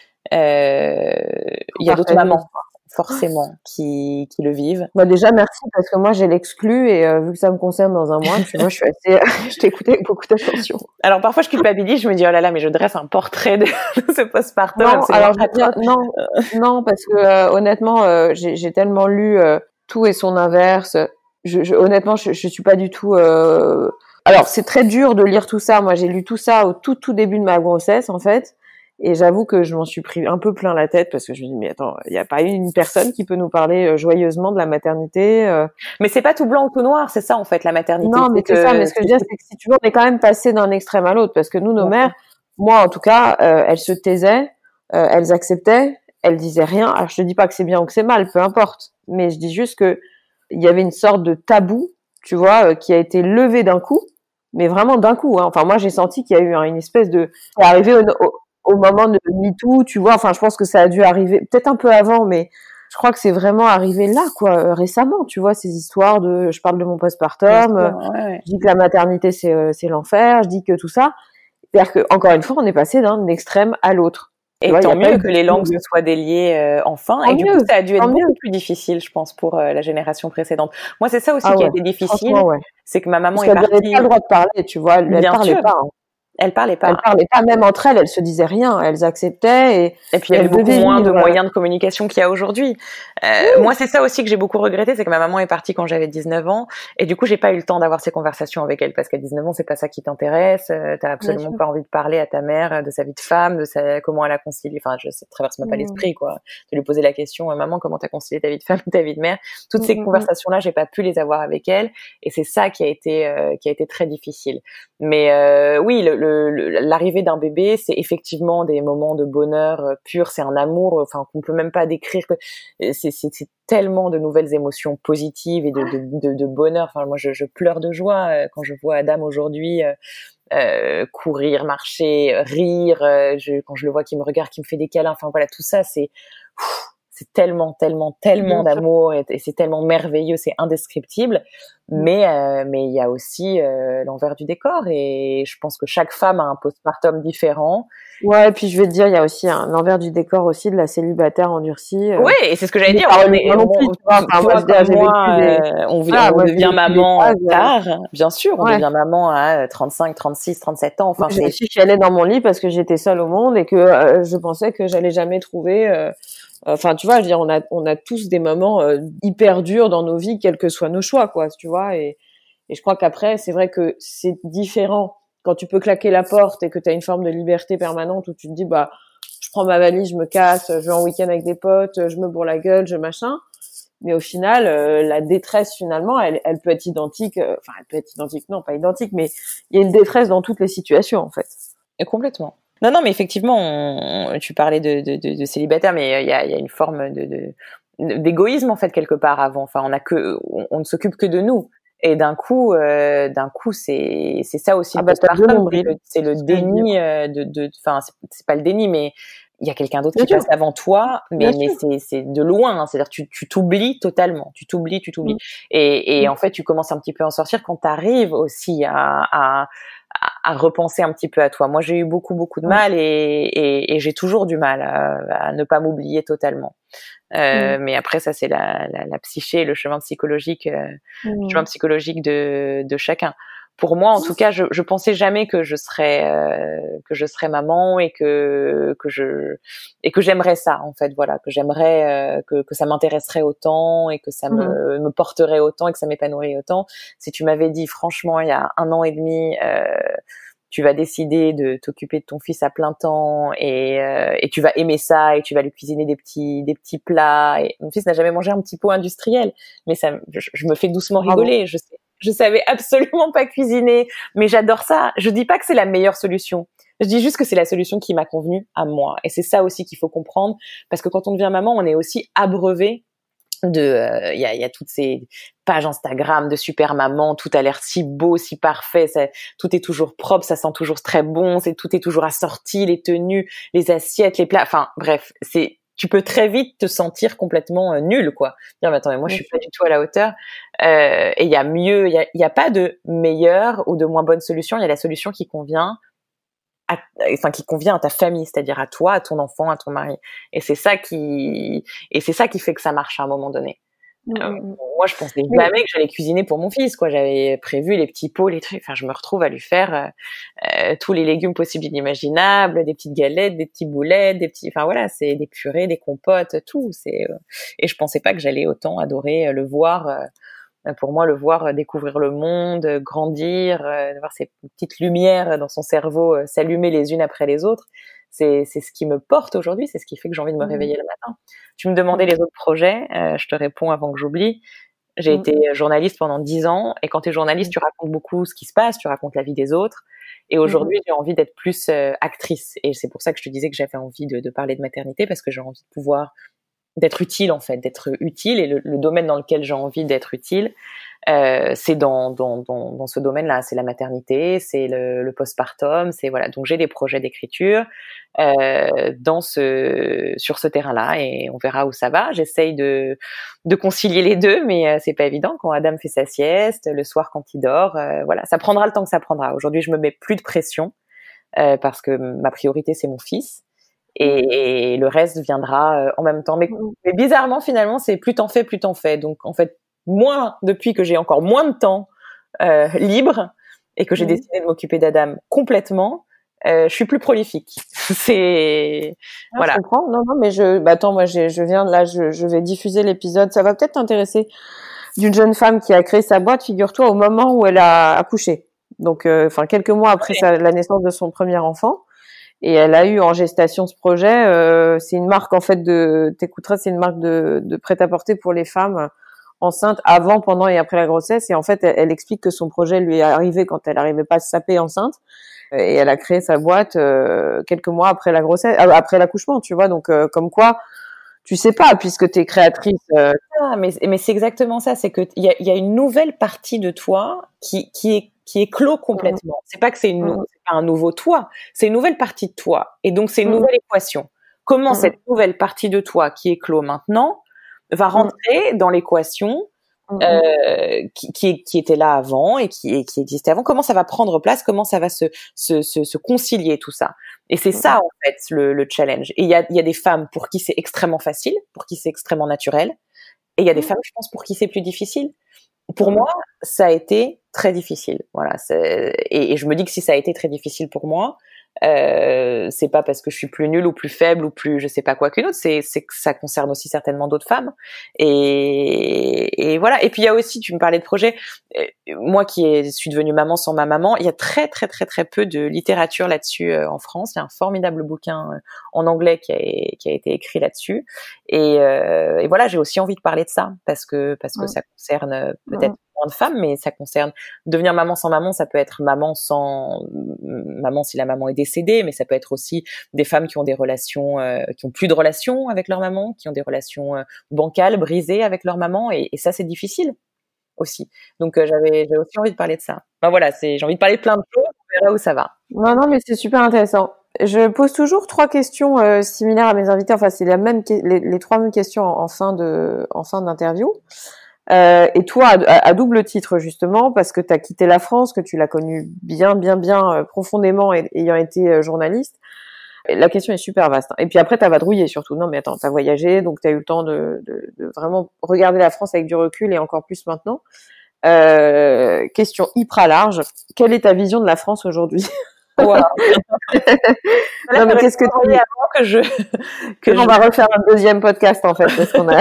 [SPEAKER 3] euh, il y a d'autres mamans forcément qui qui le vivent.
[SPEAKER 2] Bah déjà merci parce que moi j'ai l'exclu et euh, vu que ça me concerne dans un mois, tu vois, je suis assez je t'écoute avec beaucoup d'attention.
[SPEAKER 3] Alors parfois je culpabilise, je me dis oh là là mais je dresse un portrait de, de ce postpartum.
[SPEAKER 2] Non, alors je dire, non non parce que euh, honnêtement euh, j'ai j'ai tellement lu euh, tout et son inverse. Je, je honnêtement je je suis pas du tout euh... alors c'est très dur de lire tout ça. Moi j'ai lu tout ça au tout tout début de ma grossesse en fait. Et j'avoue que je m'en suis pris un peu plein la tête parce que je me dis mais attends, il y a pas une personne qui peut nous parler joyeusement de la maternité. Euh...
[SPEAKER 3] Mais c'est pas tout blanc ou tout noir, c'est ça en fait la maternité.
[SPEAKER 2] Non, mais c'est,
[SPEAKER 3] que...
[SPEAKER 2] ça. Mais ce que je veux dire, c'est que si tu veux, on est quand même passé d'un extrême à l'autre parce que nous, nos ouais. mères, moi en tout cas, euh, elles se taisaient, euh, elles acceptaient, elles disaient rien. Alors je te dis pas que c'est bien ou que c'est mal, peu importe. Mais je dis juste que il y avait une sorte de tabou, tu vois, euh, qui a été levé d'un coup, mais vraiment d'un coup. Hein. Enfin moi j'ai senti qu'il y a eu hein, une espèce de, c'est arrivé au, au au moment de MeToo, tu vois, enfin, je pense que ça a dû arriver, peut-être un peu avant, mais je crois que c'est vraiment arrivé là, quoi, récemment, tu vois, ces histoires de, je parle de mon postpartum, ouais, ouais. Je dis que la maternité, c'est, c'est l'enfer, je dis que tout ça. C'est-à-dire que, encore une fois, on est passé d'un extrême à l'autre.
[SPEAKER 3] Et
[SPEAKER 2] vois,
[SPEAKER 3] tant mieux que les langues se soient déliées euh, enfin.
[SPEAKER 2] Tant
[SPEAKER 3] et du
[SPEAKER 2] mieux,
[SPEAKER 3] coup, ça a dû être beaucoup
[SPEAKER 2] mieux.
[SPEAKER 3] plus difficile, je pense, pour euh, la génération précédente. Moi, c'est ça aussi
[SPEAKER 2] ah
[SPEAKER 3] qui
[SPEAKER 2] ouais,
[SPEAKER 3] a été difficile,
[SPEAKER 2] ouais.
[SPEAKER 3] c'est que ma maman
[SPEAKER 2] Parce
[SPEAKER 3] est
[SPEAKER 2] qu'elle n'avait
[SPEAKER 3] partie.
[SPEAKER 2] pas le droit de parler, tu vois, elle, elle parlait
[SPEAKER 3] sûr.
[SPEAKER 2] pas. Hein.
[SPEAKER 3] Elle parlait pas.
[SPEAKER 2] Elle parlait pas, même entre elles, elles se disaient rien, elles acceptaient et.
[SPEAKER 3] Et puis il y avait beaucoup moins de moyens de communication qu'il y a aujourd'hui. Euh, oui. Moi, c'est ça aussi que j'ai beaucoup regretté, c'est que ma maman est partie quand j'avais dix-neuf ans, et du coup, j'ai pas eu le temps d'avoir ces conversations avec elle, parce qu'à dix-neuf ans, c'est pas ça qui t'intéresse. Euh, t'as absolument pas envie de parler à ta mère de sa vie de femme, de sa comment elle a concilié. Enfin, je, ça traverse même pas mmh. l'esprit, quoi. De lui poser la question, maman, comment t'as concilié ta vie de femme et ta vie de mère. Toutes mmh. ces conversations-là, j'ai pas pu les avoir avec elle, et c'est ça qui a été euh, qui a été très difficile. Mais euh, oui, le, le, l'arrivée d'un bébé, c'est effectivement des moments de bonheur euh, pur, c'est un amour, enfin qu'on peut même pas décrire. Que c'est, c'est, c'est tellement de nouvelles émotions positives et de, de, de, de bonheur. Enfin, moi, je, je pleure de joie euh, quand je vois Adam aujourd'hui euh, euh, courir, marcher, rire. Euh, je, quand je le vois qui me regarde, qui me fait des câlins. Enfin voilà, tout ça, c'est pff, c'est tellement, tellement, tellement Bien d'amour et, et c'est tellement merveilleux, c'est indescriptible. Mais euh, mais il y a aussi euh, l'envers du décor et je pense que chaque femme a un postpartum différent.
[SPEAKER 2] Ouais, et puis je vais te dire, il y a aussi un l'envers du décor aussi de la célibataire endurcie.
[SPEAKER 3] Euh, oui, et c'est ce que j'allais dire.
[SPEAKER 2] On est, non plus, tu vois, enfin, moi, je dire, j'ai
[SPEAKER 3] moi,
[SPEAKER 2] vécu des...
[SPEAKER 3] euh, on,
[SPEAKER 2] ah,
[SPEAKER 3] on
[SPEAKER 2] moi,
[SPEAKER 3] devient maman
[SPEAKER 2] phases,
[SPEAKER 3] tard, bien sûr, on
[SPEAKER 2] ouais.
[SPEAKER 3] devient maman à trente-cinq, trente-six, trente-sept ans. Enfin,
[SPEAKER 2] moi, c'est... je suis allée dans mon lit parce que j'étais seule au monde et que euh, je pensais que j'allais jamais trouver... Euh... Enfin, tu vois, je veux dire, on a, on a tous des moments euh, hyper durs dans nos vies, quels que soient nos choix, quoi, tu vois, et, et je crois qu'après, c'est vrai que c'est différent quand tu peux claquer la porte et que tu as une forme de liberté permanente où tu te dis, bah, je prends ma valise, je me casse, je vais en week-end avec des potes, je me bourre la gueule, je machin. Mais au final, euh, la détresse, finalement, elle, elle peut être identique, euh, enfin, elle peut être identique, non, pas identique, mais il y a une détresse dans toutes les situations, en fait.
[SPEAKER 3] Et complètement. Non, non, mais effectivement, on, tu parlais de, de, de, de célibataire, mais il y a, il y a une forme de, de, d'égoïsme, en fait, quelque part avant. Enfin, on a que, on, on ne s'occupe que de nous. Et d'un coup, euh, d'un coup, c'est, c'est ça aussi.
[SPEAKER 2] Ah bah,
[SPEAKER 3] c'est le, c'est le déni euh, de, de, enfin, c'est, c'est pas le déni, mais il y a quelqu'un d'autre Bien qui sûr. passe avant toi, mais, mais c'est, c'est de loin. Hein, c'est-à-dire, tu, tu t'oublies totalement. Tu t'oublies, tu t'oublies. Mmh. Et, et mmh. en fait, tu commences un petit peu à en sortir quand t'arrives aussi à, à à repenser un petit peu à toi. Moi, j'ai eu beaucoup, beaucoup de mal et, et, et j'ai toujours du mal à, à ne pas m'oublier totalement. Euh, mmh. Mais après, ça, c'est la, la, la psyché, le chemin psychologique, euh, mmh. le chemin psychologique de, de chacun. Pour moi, en tout cas, je, je pensais jamais que je serais euh, que je serais maman et que que je et que j'aimerais ça en fait, voilà, que j'aimerais euh, que que ça m'intéresserait autant et que ça me mmh. me porterait autant et que ça m'épanouirait autant. Si tu m'avais dit franchement il y a un an et demi, euh, tu vas décider de t'occuper de ton fils à plein temps et euh, et tu vas aimer ça et tu vas lui cuisiner des petits des petits plats. Et mon fils n'a jamais mangé un petit pot industriel, mais ça, je, je me fais doucement rigoler. Bravo. Je sais. Je savais absolument pas cuisiner, mais j'adore ça. Je dis pas que c'est la meilleure solution. Je dis juste que c'est la solution qui m'a convenu à moi. Et c'est ça aussi qu'il faut comprendre, parce que quand on devient maman, on est aussi abreuvé de, il euh, y, a, y a toutes ces pages Instagram de super maman, tout a l'air si beau, si parfait, ça, tout est toujours propre, ça sent toujours très bon, c'est tout est toujours assorti, les tenues, les assiettes, les plats, enfin bref, c'est tu peux très vite te sentir complètement euh, nul, quoi. Dire, mais attends, mais moi, je suis pas du tout à la hauteur. Euh, et il y a mieux, il y a, y a pas de meilleure ou de moins bonne solution. Il y a la solution qui convient, à, enfin, qui convient à ta famille, c'est-à-dire à toi, à ton enfant, à ton mari. Et c'est ça qui, et c'est ça qui fait que ça marche à un moment donné. Mmh. Euh, moi, je pensais jamais oui. que j'allais cuisiner pour mon fils, quoi. J'avais prévu les petits pots, les trucs. Enfin, je me retrouve à lui faire euh, euh, tous les légumes possibles et inimaginables, des petites galettes, des petits boulettes, des petits. Enfin voilà, c'est des purées, des compotes, tout. C'est euh... et je pensais pas que j'allais autant adorer euh, le voir. Euh, pour moi, le voir euh, découvrir le monde, euh, grandir, euh, voir ces petites lumières dans son cerveau euh, s'allumer les unes après les autres. C'est, c'est ce qui me porte aujourd'hui, c'est ce qui fait que j'ai envie de me réveiller le matin. Tu me demandais les autres projets, euh, je te réponds avant que j'oublie. J'ai mmh. été journaliste pendant dix ans, et quand tu es journaliste, tu racontes beaucoup ce qui se passe, tu racontes la vie des autres. Et aujourd'hui, mmh. j'ai envie d'être plus euh, actrice. Et c'est pour ça que je te disais que j'avais envie de, de parler de maternité, parce que j'ai envie de pouvoir d'être utile, en fait, d'être utile. Et le, le domaine dans lequel j'ai envie d'être utile, euh, c'est dans, dans, dans, dans ce domaine-là. C'est la maternité, c'est le, le postpartum, c'est voilà. Donc j'ai des projets d'écriture euh, dans ce, sur ce terrain-là, et on verra où ça va. J'essaye de, de concilier les deux, mais euh, c'est pas évident quand Adam fait sa sieste, le soir quand il dort. Euh, voilà, ça prendra le temps que ça prendra. Aujourd'hui, je me mets plus de pression euh, parce que ma priorité c'est mon fils. et, et le reste viendra euh, en même temps. Mais, mais bizarrement, finalement, c'est plus t'en fais, plus t'en fais. Donc, en fait, moins depuis que j'ai encore moins de temps euh, libre et que j'ai mmh. décidé de m'occuper d'Adam complètement, euh, je suis plus prolifique. c'est
[SPEAKER 2] ah,
[SPEAKER 3] voilà.
[SPEAKER 2] Je comprends. Non, non, mais je, bah attends, moi, j'ai, je viens de là, je, je vais diffuser l'épisode. Ça va peut-être t'intéresser. D'une jeune femme qui a créé sa boîte, figure-toi, au moment où elle a accouché. Donc, enfin, euh, quelques mois après ouais. sa, la naissance de son premier enfant. Et elle a eu en gestation ce projet. Euh, c'est une marque, en fait, de, t'écouteras, c'est une marque de, de prêt-à-porter pour les femmes enceinte avant, pendant et après la grossesse. Et en fait, elle, elle explique que son projet lui est arrivé quand elle n'arrivait pas à se saper enceinte. Et elle a créé sa boîte euh, quelques mois après la grossesse, euh, après l'accouchement, tu vois. Donc, euh, comme quoi, tu sais pas, puisque tu es créatrice. Euh...
[SPEAKER 3] Ah, mais mais c'est exactement ça. C'est que il y a, y a une nouvelle partie de toi qui qui est qui est clos complètement. Mmh. C'est pas que c'est une mmh. c'est pas un nouveau toi, c'est une nouvelle partie de toi. Et donc c'est une mmh. nouvelle équation. Comment mmh. cette nouvelle partie de toi qui est clos maintenant va rentrer mmh. dans l'équation euh, qui, qui, qui était là avant et qui, qui existait avant? Comment ça va prendre place? Comment ça va se, se, se, se concilier tout ça? Et c'est mmh. ça en fait le, le challenge. Et il y a, il y a des femmes pour qui c'est extrêmement facile, pour qui c'est extrêmement naturel, et il y a des mmh. femmes, je pense, pour qui c'est plus difficile. Pour mmh. moi, ça a été très difficile. Voilà. C'est, et, et je me dis que si ça a été très difficile pour moi, Euh, c'est pas parce que je suis plus nulle ou plus faible ou plus je sais pas quoi qu'une autre, c'est c'est que ça concerne aussi certainement d'autres femmes et, et voilà. Et puis il y a aussi, tu me parlais de projet, moi qui est, suis devenue maman sans ma maman, il y a très très très très peu de littérature là-dessus euh, en France. Il y a un formidable bouquin euh, en anglais qui a, qui a été écrit là-dessus et, euh, et voilà, j'ai aussi envie de parler de ça parce que parce que ouais. ça concerne euh, peut-être ouais. moins de femmes, mais ça concerne devenir maman sans maman. Ça peut être maman sans maman si la maman est décédée, mais ça peut être aussi des femmes qui ont des relations, euh, qui ont plus de relations avec leur maman, qui ont des relations euh, bancales, brisées avec leur maman, et, et ça c'est difficile aussi. Donc euh, j'avais, j'avais aussi envie de parler de ça. Enfin voilà, c'est, j'ai envie de parler de plein de choses. On verra où ça va.
[SPEAKER 2] Non non, mais c'est super intéressant. Je pose toujours trois questions euh, similaires à mes invités. Enfin, c'est la même, les, les trois mêmes questions en, en fin de, en fin d'interview. Euh, et toi, à, à double titre justement, parce que tu as quitté la France, que tu l'as connue bien, bien, bien euh, profondément, et, ayant été euh, journaliste. La question est super vaste. Et puis après, tu as vadrouillé surtout. Non, mais attends, tu as voyagé, donc tu as eu le temps de, de, de vraiment regarder la France avec du recul, et encore plus maintenant. Euh, question hyper large. Quelle est ta vision de la France aujourd'hui?
[SPEAKER 3] Wow.
[SPEAKER 2] Non, mais qu'est-ce que tu dis
[SPEAKER 3] avant que je
[SPEAKER 2] que on je... va refaire un deuxième podcast en fait, parce qu'on a.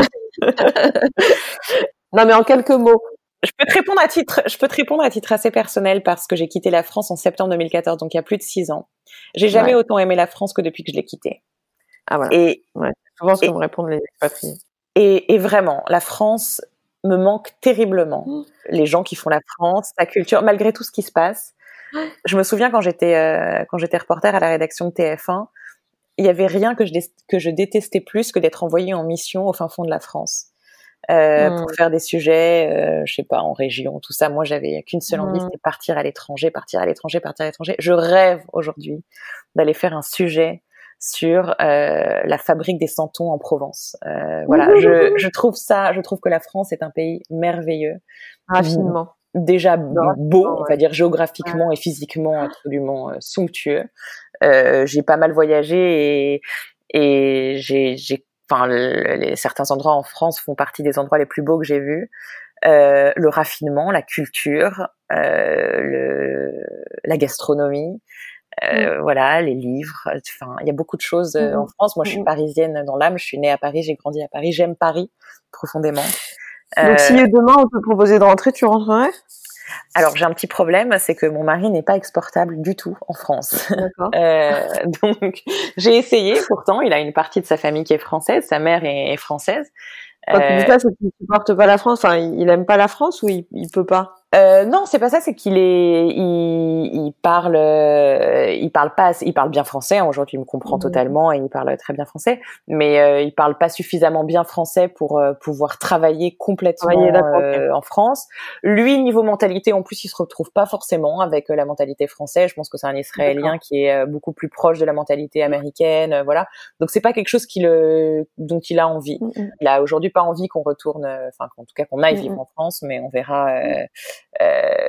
[SPEAKER 2] Non, mais en quelques mots.
[SPEAKER 3] Je peux te répondre à titre, je peux te répondre à titre assez personnel parce que j'ai quitté la France en septembre deux mille quatorze, donc il y a plus de six ans. J'ai jamais ouais. autant aimé la France que depuis que je l'ai quittée.
[SPEAKER 2] Ah voilà.
[SPEAKER 3] Et
[SPEAKER 2] ouais. souvent ce que me répondent les expatriés.
[SPEAKER 3] Et, et vraiment, la France me manque terriblement. Mmh. Les gens qui font la France, sa culture, malgré tout ce qui se passe. Je me souviens quand j'étais euh, quand j'étais reporter à la rédaction de T F un, il y avait rien que je dé- que je détestais plus que d'être envoyée en mission au fin fond de la France. Euh, mmh. pour faire des sujets, euh, je sais pas, en région, tout ça. Moi, j'avais qu'une seule envie, mmh. c'était partir à l'étranger, partir à l'étranger, partir à l'étranger. Je rêve aujourd'hui d'aller faire un sujet sur euh, la fabrique des santons en Provence. Euh, voilà, mmh. je, je trouve ça, je trouve que la France est un pays merveilleux.
[SPEAKER 2] Raffinement.
[SPEAKER 3] Déjà beau, on va dire géographiquement ouais. et physiquement absolument euh, somptueux. Euh, j'ai pas mal voyagé et, et j'ai, j'ai Enfin, le, les, certains endroits en France font partie des endroits les plus beaux que j'ai vus. Euh, le raffinement, la culture, euh, le, la gastronomie, euh, mmh. voilà, les livres. Enfin, il y a beaucoup de choses euh, mmh. en France. Moi, je suis parisienne dans l'âme. Je suis née à Paris, j'ai grandi à Paris. J'aime Paris profondément.
[SPEAKER 2] Donc, euh, si demain on te proposait de rentrer, tu rentrerais ?
[SPEAKER 3] Alors j'ai un petit problème, c'est que mon mari n'est pas exportable du tout en France. D'accord. euh, donc j'ai essayé, pourtant il a une partie de sa famille qui est française, sa mère est, est française.
[SPEAKER 2] Quand euh, tu dis ça, c'est qu'il supporte pas la France, enfin il aime pas la France ou il, il peut pas?
[SPEAKER 3] Euh, non, c'est pas ça, c'est qu'il est, il, il parle, euh, il parle pas, il parle bien français. Hein, aujourd'hui, il me comprend mmh. totalement et il parle très bien français, mais euh, il parle pas suffisamment bien français pour euh, pouvoir travailler complètement euh, en France. Lui, niveau mentalité, en plus, il se retrouve pas forcément avec euh, la mentalité française. Je pense que c'est un Israélien D'accord. qui est euh, beaucoup plus proche de la mentalité américaine, euh, voilà. Donc c'est pas quelque chose qu'il, euh, dont il a envie. Mmh. Il a aujourd'hui pas envie qu'on retourne, enfin, euh, en tout cas qu'on aille mmh. vivre en France, mais on verra. Euh, Euh, on,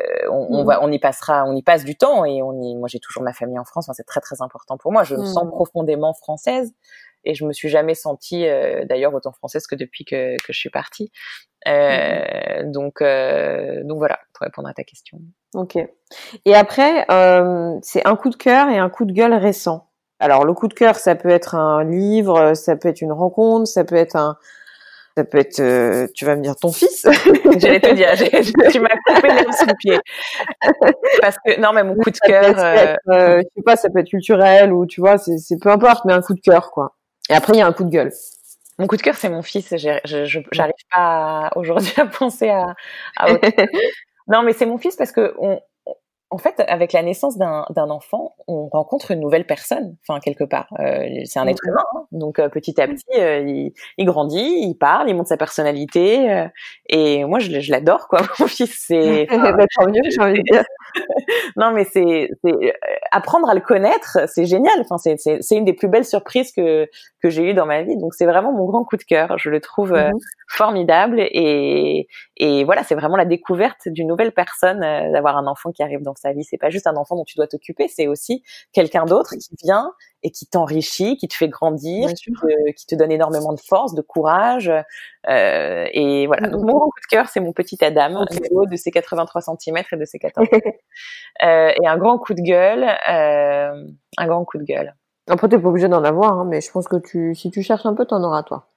[SPEAKER 3] on va, on y passera, on y passe du temps et on y, moi j'ai toujours ma famille en France, enfin, c'est très très important pour moi. Je me mmh. sens profondément française et je me suis jamais sentie, euh, d'ailleurs autant française que depuis que que je suis partie. Euh, mmh. Donc euh, donc voilà, pour répondre à ta question.
[SPEAKER 2] Ok. Et après, euh, c'est un coup de cœur et un coup de gueule récent. Alors le coup de cœur, ça peut être un livre, ça peut être une rencontre, ça peut être un Ça peut être, euh, tu vas me dire ton fils.
[SPEAKER 3] J'allais te dire, j'ai, tu m'as coupé l'herbe sous le pied. Parce que non, mais mon coup de cœur,
[SPEAKER 2] euh... euh, je sais pas, ça peut être culturel ou tu vois, c'est, c'est peu importe, mais un coup de cœur quoi. Et après il y a un coup de gueule.
[SPEAKER 3] Mon coup de cœur, c'est mon fils. J'ai, je, je, j'arrive pas aujourd'hui à penser à. à autre... non, mais c'est mon fils parce que on. En fait, avec la naissance d'un, d'un enfant, on rencontre une nouvelle personne, enfin quelque part. Euh, c'est un être humain, hein. Donc euh, petit à petit, euh, il, il grandit, il parle, il montre sa personnalité, euh, et moi je, je l'adore, quoi. Mon fils, c'est.
[SPEAKER 2] Enfin, tant mieux, j'ai envie de dire.
[SPEAKER 3] non, mais c'est, c'est apprendre à le connaître, c'est génial. Enfin, c'est, c'est, c'est une des plus belles surprises que que j'ai eues dans ma vie. Donc c'est vraiment mon grand coup de cœur. Je le trouve euh, mm-hmm. formidable et et voilà, c'est vraiment la découverte d'une nouvelle personne, euh, d'avoir un enfant qui arrive dans sa vie. C'est pas juste un enfant dont tu dois t'occuper, c'est aussi quelqu'un d'autre qui vient et qui t'enrichit, qui te fait grandir, qui te, qui te donne énormément de force, de courage. Euh, et voilà. Donc, mon coup de cœur, c'est mon petit Adam, okay. Du haut de ses quatre-vingt-trois centimètres et de ses quatorze ans. euh, et un grand coup de gueule, euh, un grand coup de gueule.
[SPEAKER 2] Après, t'es pas obligé d'en avoir, hein, mais je pense que tu, si tu cherches un peu, t'en auras, toi.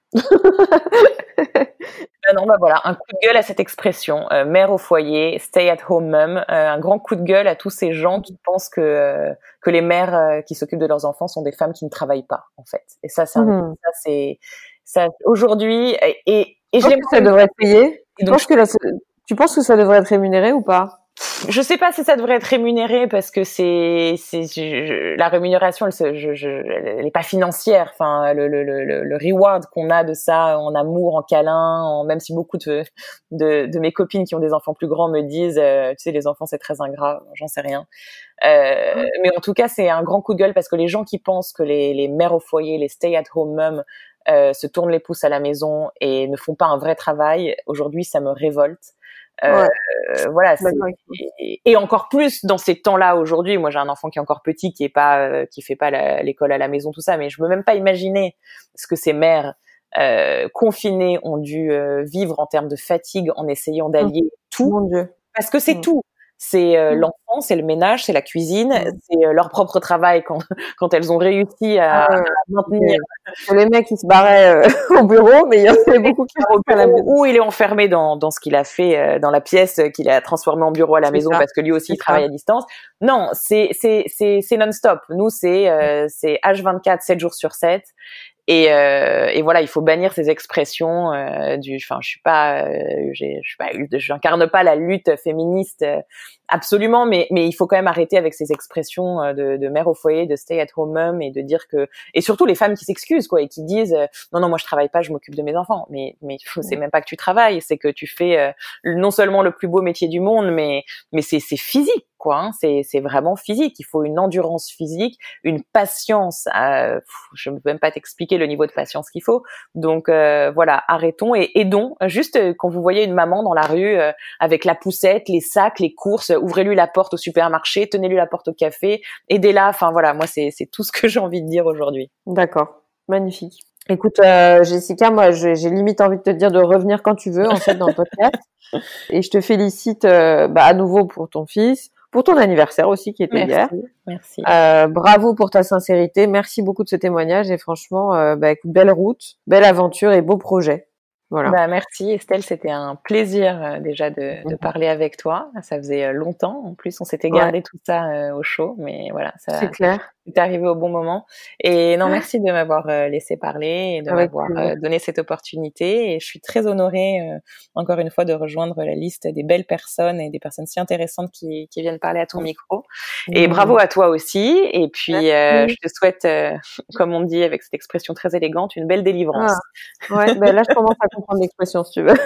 [SPEAKER 3] Non, bah voilà, un coup de gueule à cette expression, euh, mère au foyer, stay at home mom, euh, un grand coup de gueule à tous ces gens qui pensent que euh, que les mères euh, qui s'occupent de leurs enfants sont des femmes qui ne travaillent pas, en fait. Et ça, c'est, un, mmh. ça, c'est, ça aujourd'hui, et, et, et je
[SPEAKER 2] pense que ça devrait être payé. Tu penses que, la, tu penses que ça devrait être rémunéré ou pas?
[SPEAKER 3] Je sais pas si ça devrait être rémunéré parce que c'est, c'est je, je, la rémunération, elle, se, je, je, elle est pas financière. Enfin, le, le, le, le reward qu'on a de ça, en amour, en câlin, en, même si beaucoup de, de, de mes copines qui ont des enfants plus grands me disent, euh, tu sais, les enfants c'est très ingrat, j'en sais rien. Euh, mmh. Mais en tout cas, c'est un grand coup de gueule parce que les gens qui pensent que les, les mères au foyer, les stay-at-home moms, euh, se tournent les pouces à la maison et ne font pas un vrai travail, aujourd'hui, ça me révolte. Euh, ouais. Voilà. C'est, et, et encore plus dans ces temps-là aujourd'hui. Moi, j'ai un enfant qui est encore petit, qui est pas, euh, qui fait pas la, l'école à la maison, tout ça. Mais je peux même pas imaginer ce que ces mères euh, confinées ont dû euh, vivre en termes de fatigue en essayant d'allier mmh. tout.
[SPEAKER 2] Mon Dieu.
[SPEAKER 3] Parce que c'est mmh. tout. C'est euh, mmh. l'enfant, c'est le ménage, c'est la cuisine, mmh. c'est euh, leur propre travail quand quand elles ont réussi à, ah, à maintenir.
[SPEAKER 2] C'est les mecs qui se barraient euh, au bureau, mais il y en avait beaucoup qui
[SPEAKER 3] à la maison. Ou il est enfermé dans dans ce qu'il a fait euh, dans la pièce qu'il a transformé en bureau à la c'est maison ça. Parce que lui aussi c'est il travaille ça. À distance. Non, c'est c'est c'est c'est non-stop. Nous c'est euh, c'est H vingt-quatre, sept jours sur sept. Et, euh, et voilà, il faut bannir ces expressions euh, du. Enfin, je suis pas, euh, j'ai, je suis pas, j'incarne pas la lutte féministe euh, absolument, mais mais il faut quand même arrêter avec ces expressions euh, de, de mère au foyer, de stay-at-home mom, et de dire que, et surtout les femmes qui s'excusent quoi et qui disent euh, non non moi je travaille pas, je m'occupe de mes enfants. Mais mais c'est même pas que tu travailles, c'est que tu fais euh, non seulement le plus beau métier du monde, mais mais c'est c'est physique. Quoi, hein, c'est c'est vraiment physique. Il faut une endurance physique, une patience. Euh, je ne peux même pas t'expliquer le niveau de patience qu'il faut. Donc euh, voilà, arrêtons et aidons. Juste euh, quand vous voyez une maman dans la rue euh, avec la poussette, les sacs, les courses, ouvrez-lui la porte au supermarché, tenez-lui la porte au café, aidez-la. Enfin voilà, moi c'est c'est tout ce que j'ai envie de dire aujourd'hui.
[SPEAKER 2] D'accord, magnifique. Écoute, euh, Jessica, moi j'ai, j'ai limite envie de te dire de revenir quand tu veux en fait dans le podcast. Et je te félicite euh, bah, à nouveau pour ton fils. Pour ton anniversaire aussi qui était
[SPEAKER 3] merci,
[SPEAKER 2] hier.
[SPEAKER 3] Merci.
[SPEAKER 2] Euh, bravo pour ta sincérité. Merci beaucoup de ce témoignage et franchement, euh, bah écoute, belle route, belle aventure et beau projet. Voilà.
[SPEAKER 3] Bah merci Estelle, c'était un plaisir euh, déjà de, de parler avec toi. Ça faisait euh, longtemps. En plus, on s'était gardé ouais. tout ça euh, au chaud, mais voilà, ça.
[SPEAKER 2] C'est clair.
[SPEAKER 3] C'est arrivé au bon moment. Et non, merci de m'avoir euh, laissé parler et de Avec m'avoir euh, donné cette opportunité. Et je suis très honorée, euh, encore une fois, de rejoindre la liste des belles personnes et des personnes si intéressantes qui, qui viennent parler à ton micro. Mmh. Et bravo à toi aussi. Et puis, euh, je te souhaite, euh, comme on dit avec cette expression très élégante, une belle délivrance.
[SPEAKER 2] Ah. Ouais, ben là, je commence à comprendre l'expression, si tu veux.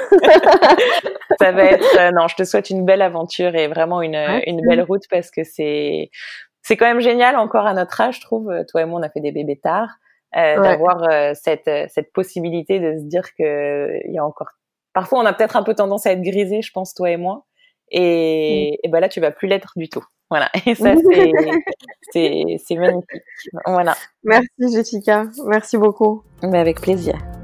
[SPEAKER 3] Ça va être, euh, non, je te souhaite une belle aventure et vraiment une, ouais. une belle route parce que c'est, c'est quand même génial encore à notre âge, je trouve. Toi et moi, on a fait des bébés tard, euh, ouais. d'avoir euh, cette cette possibilité de se dire que il y a encore. Parfois, on a peut-être un peu tendance à être grisé, je pense, toi et moi. et, et ben là tu vas plus l'être du tout. Voilà, et ça c'est c'est c'est magnifique. Voilà.
[SPEAKER 2] Merci Jessica, merci beaucoup.
[SPEAKER 3] Mais avec plaisir.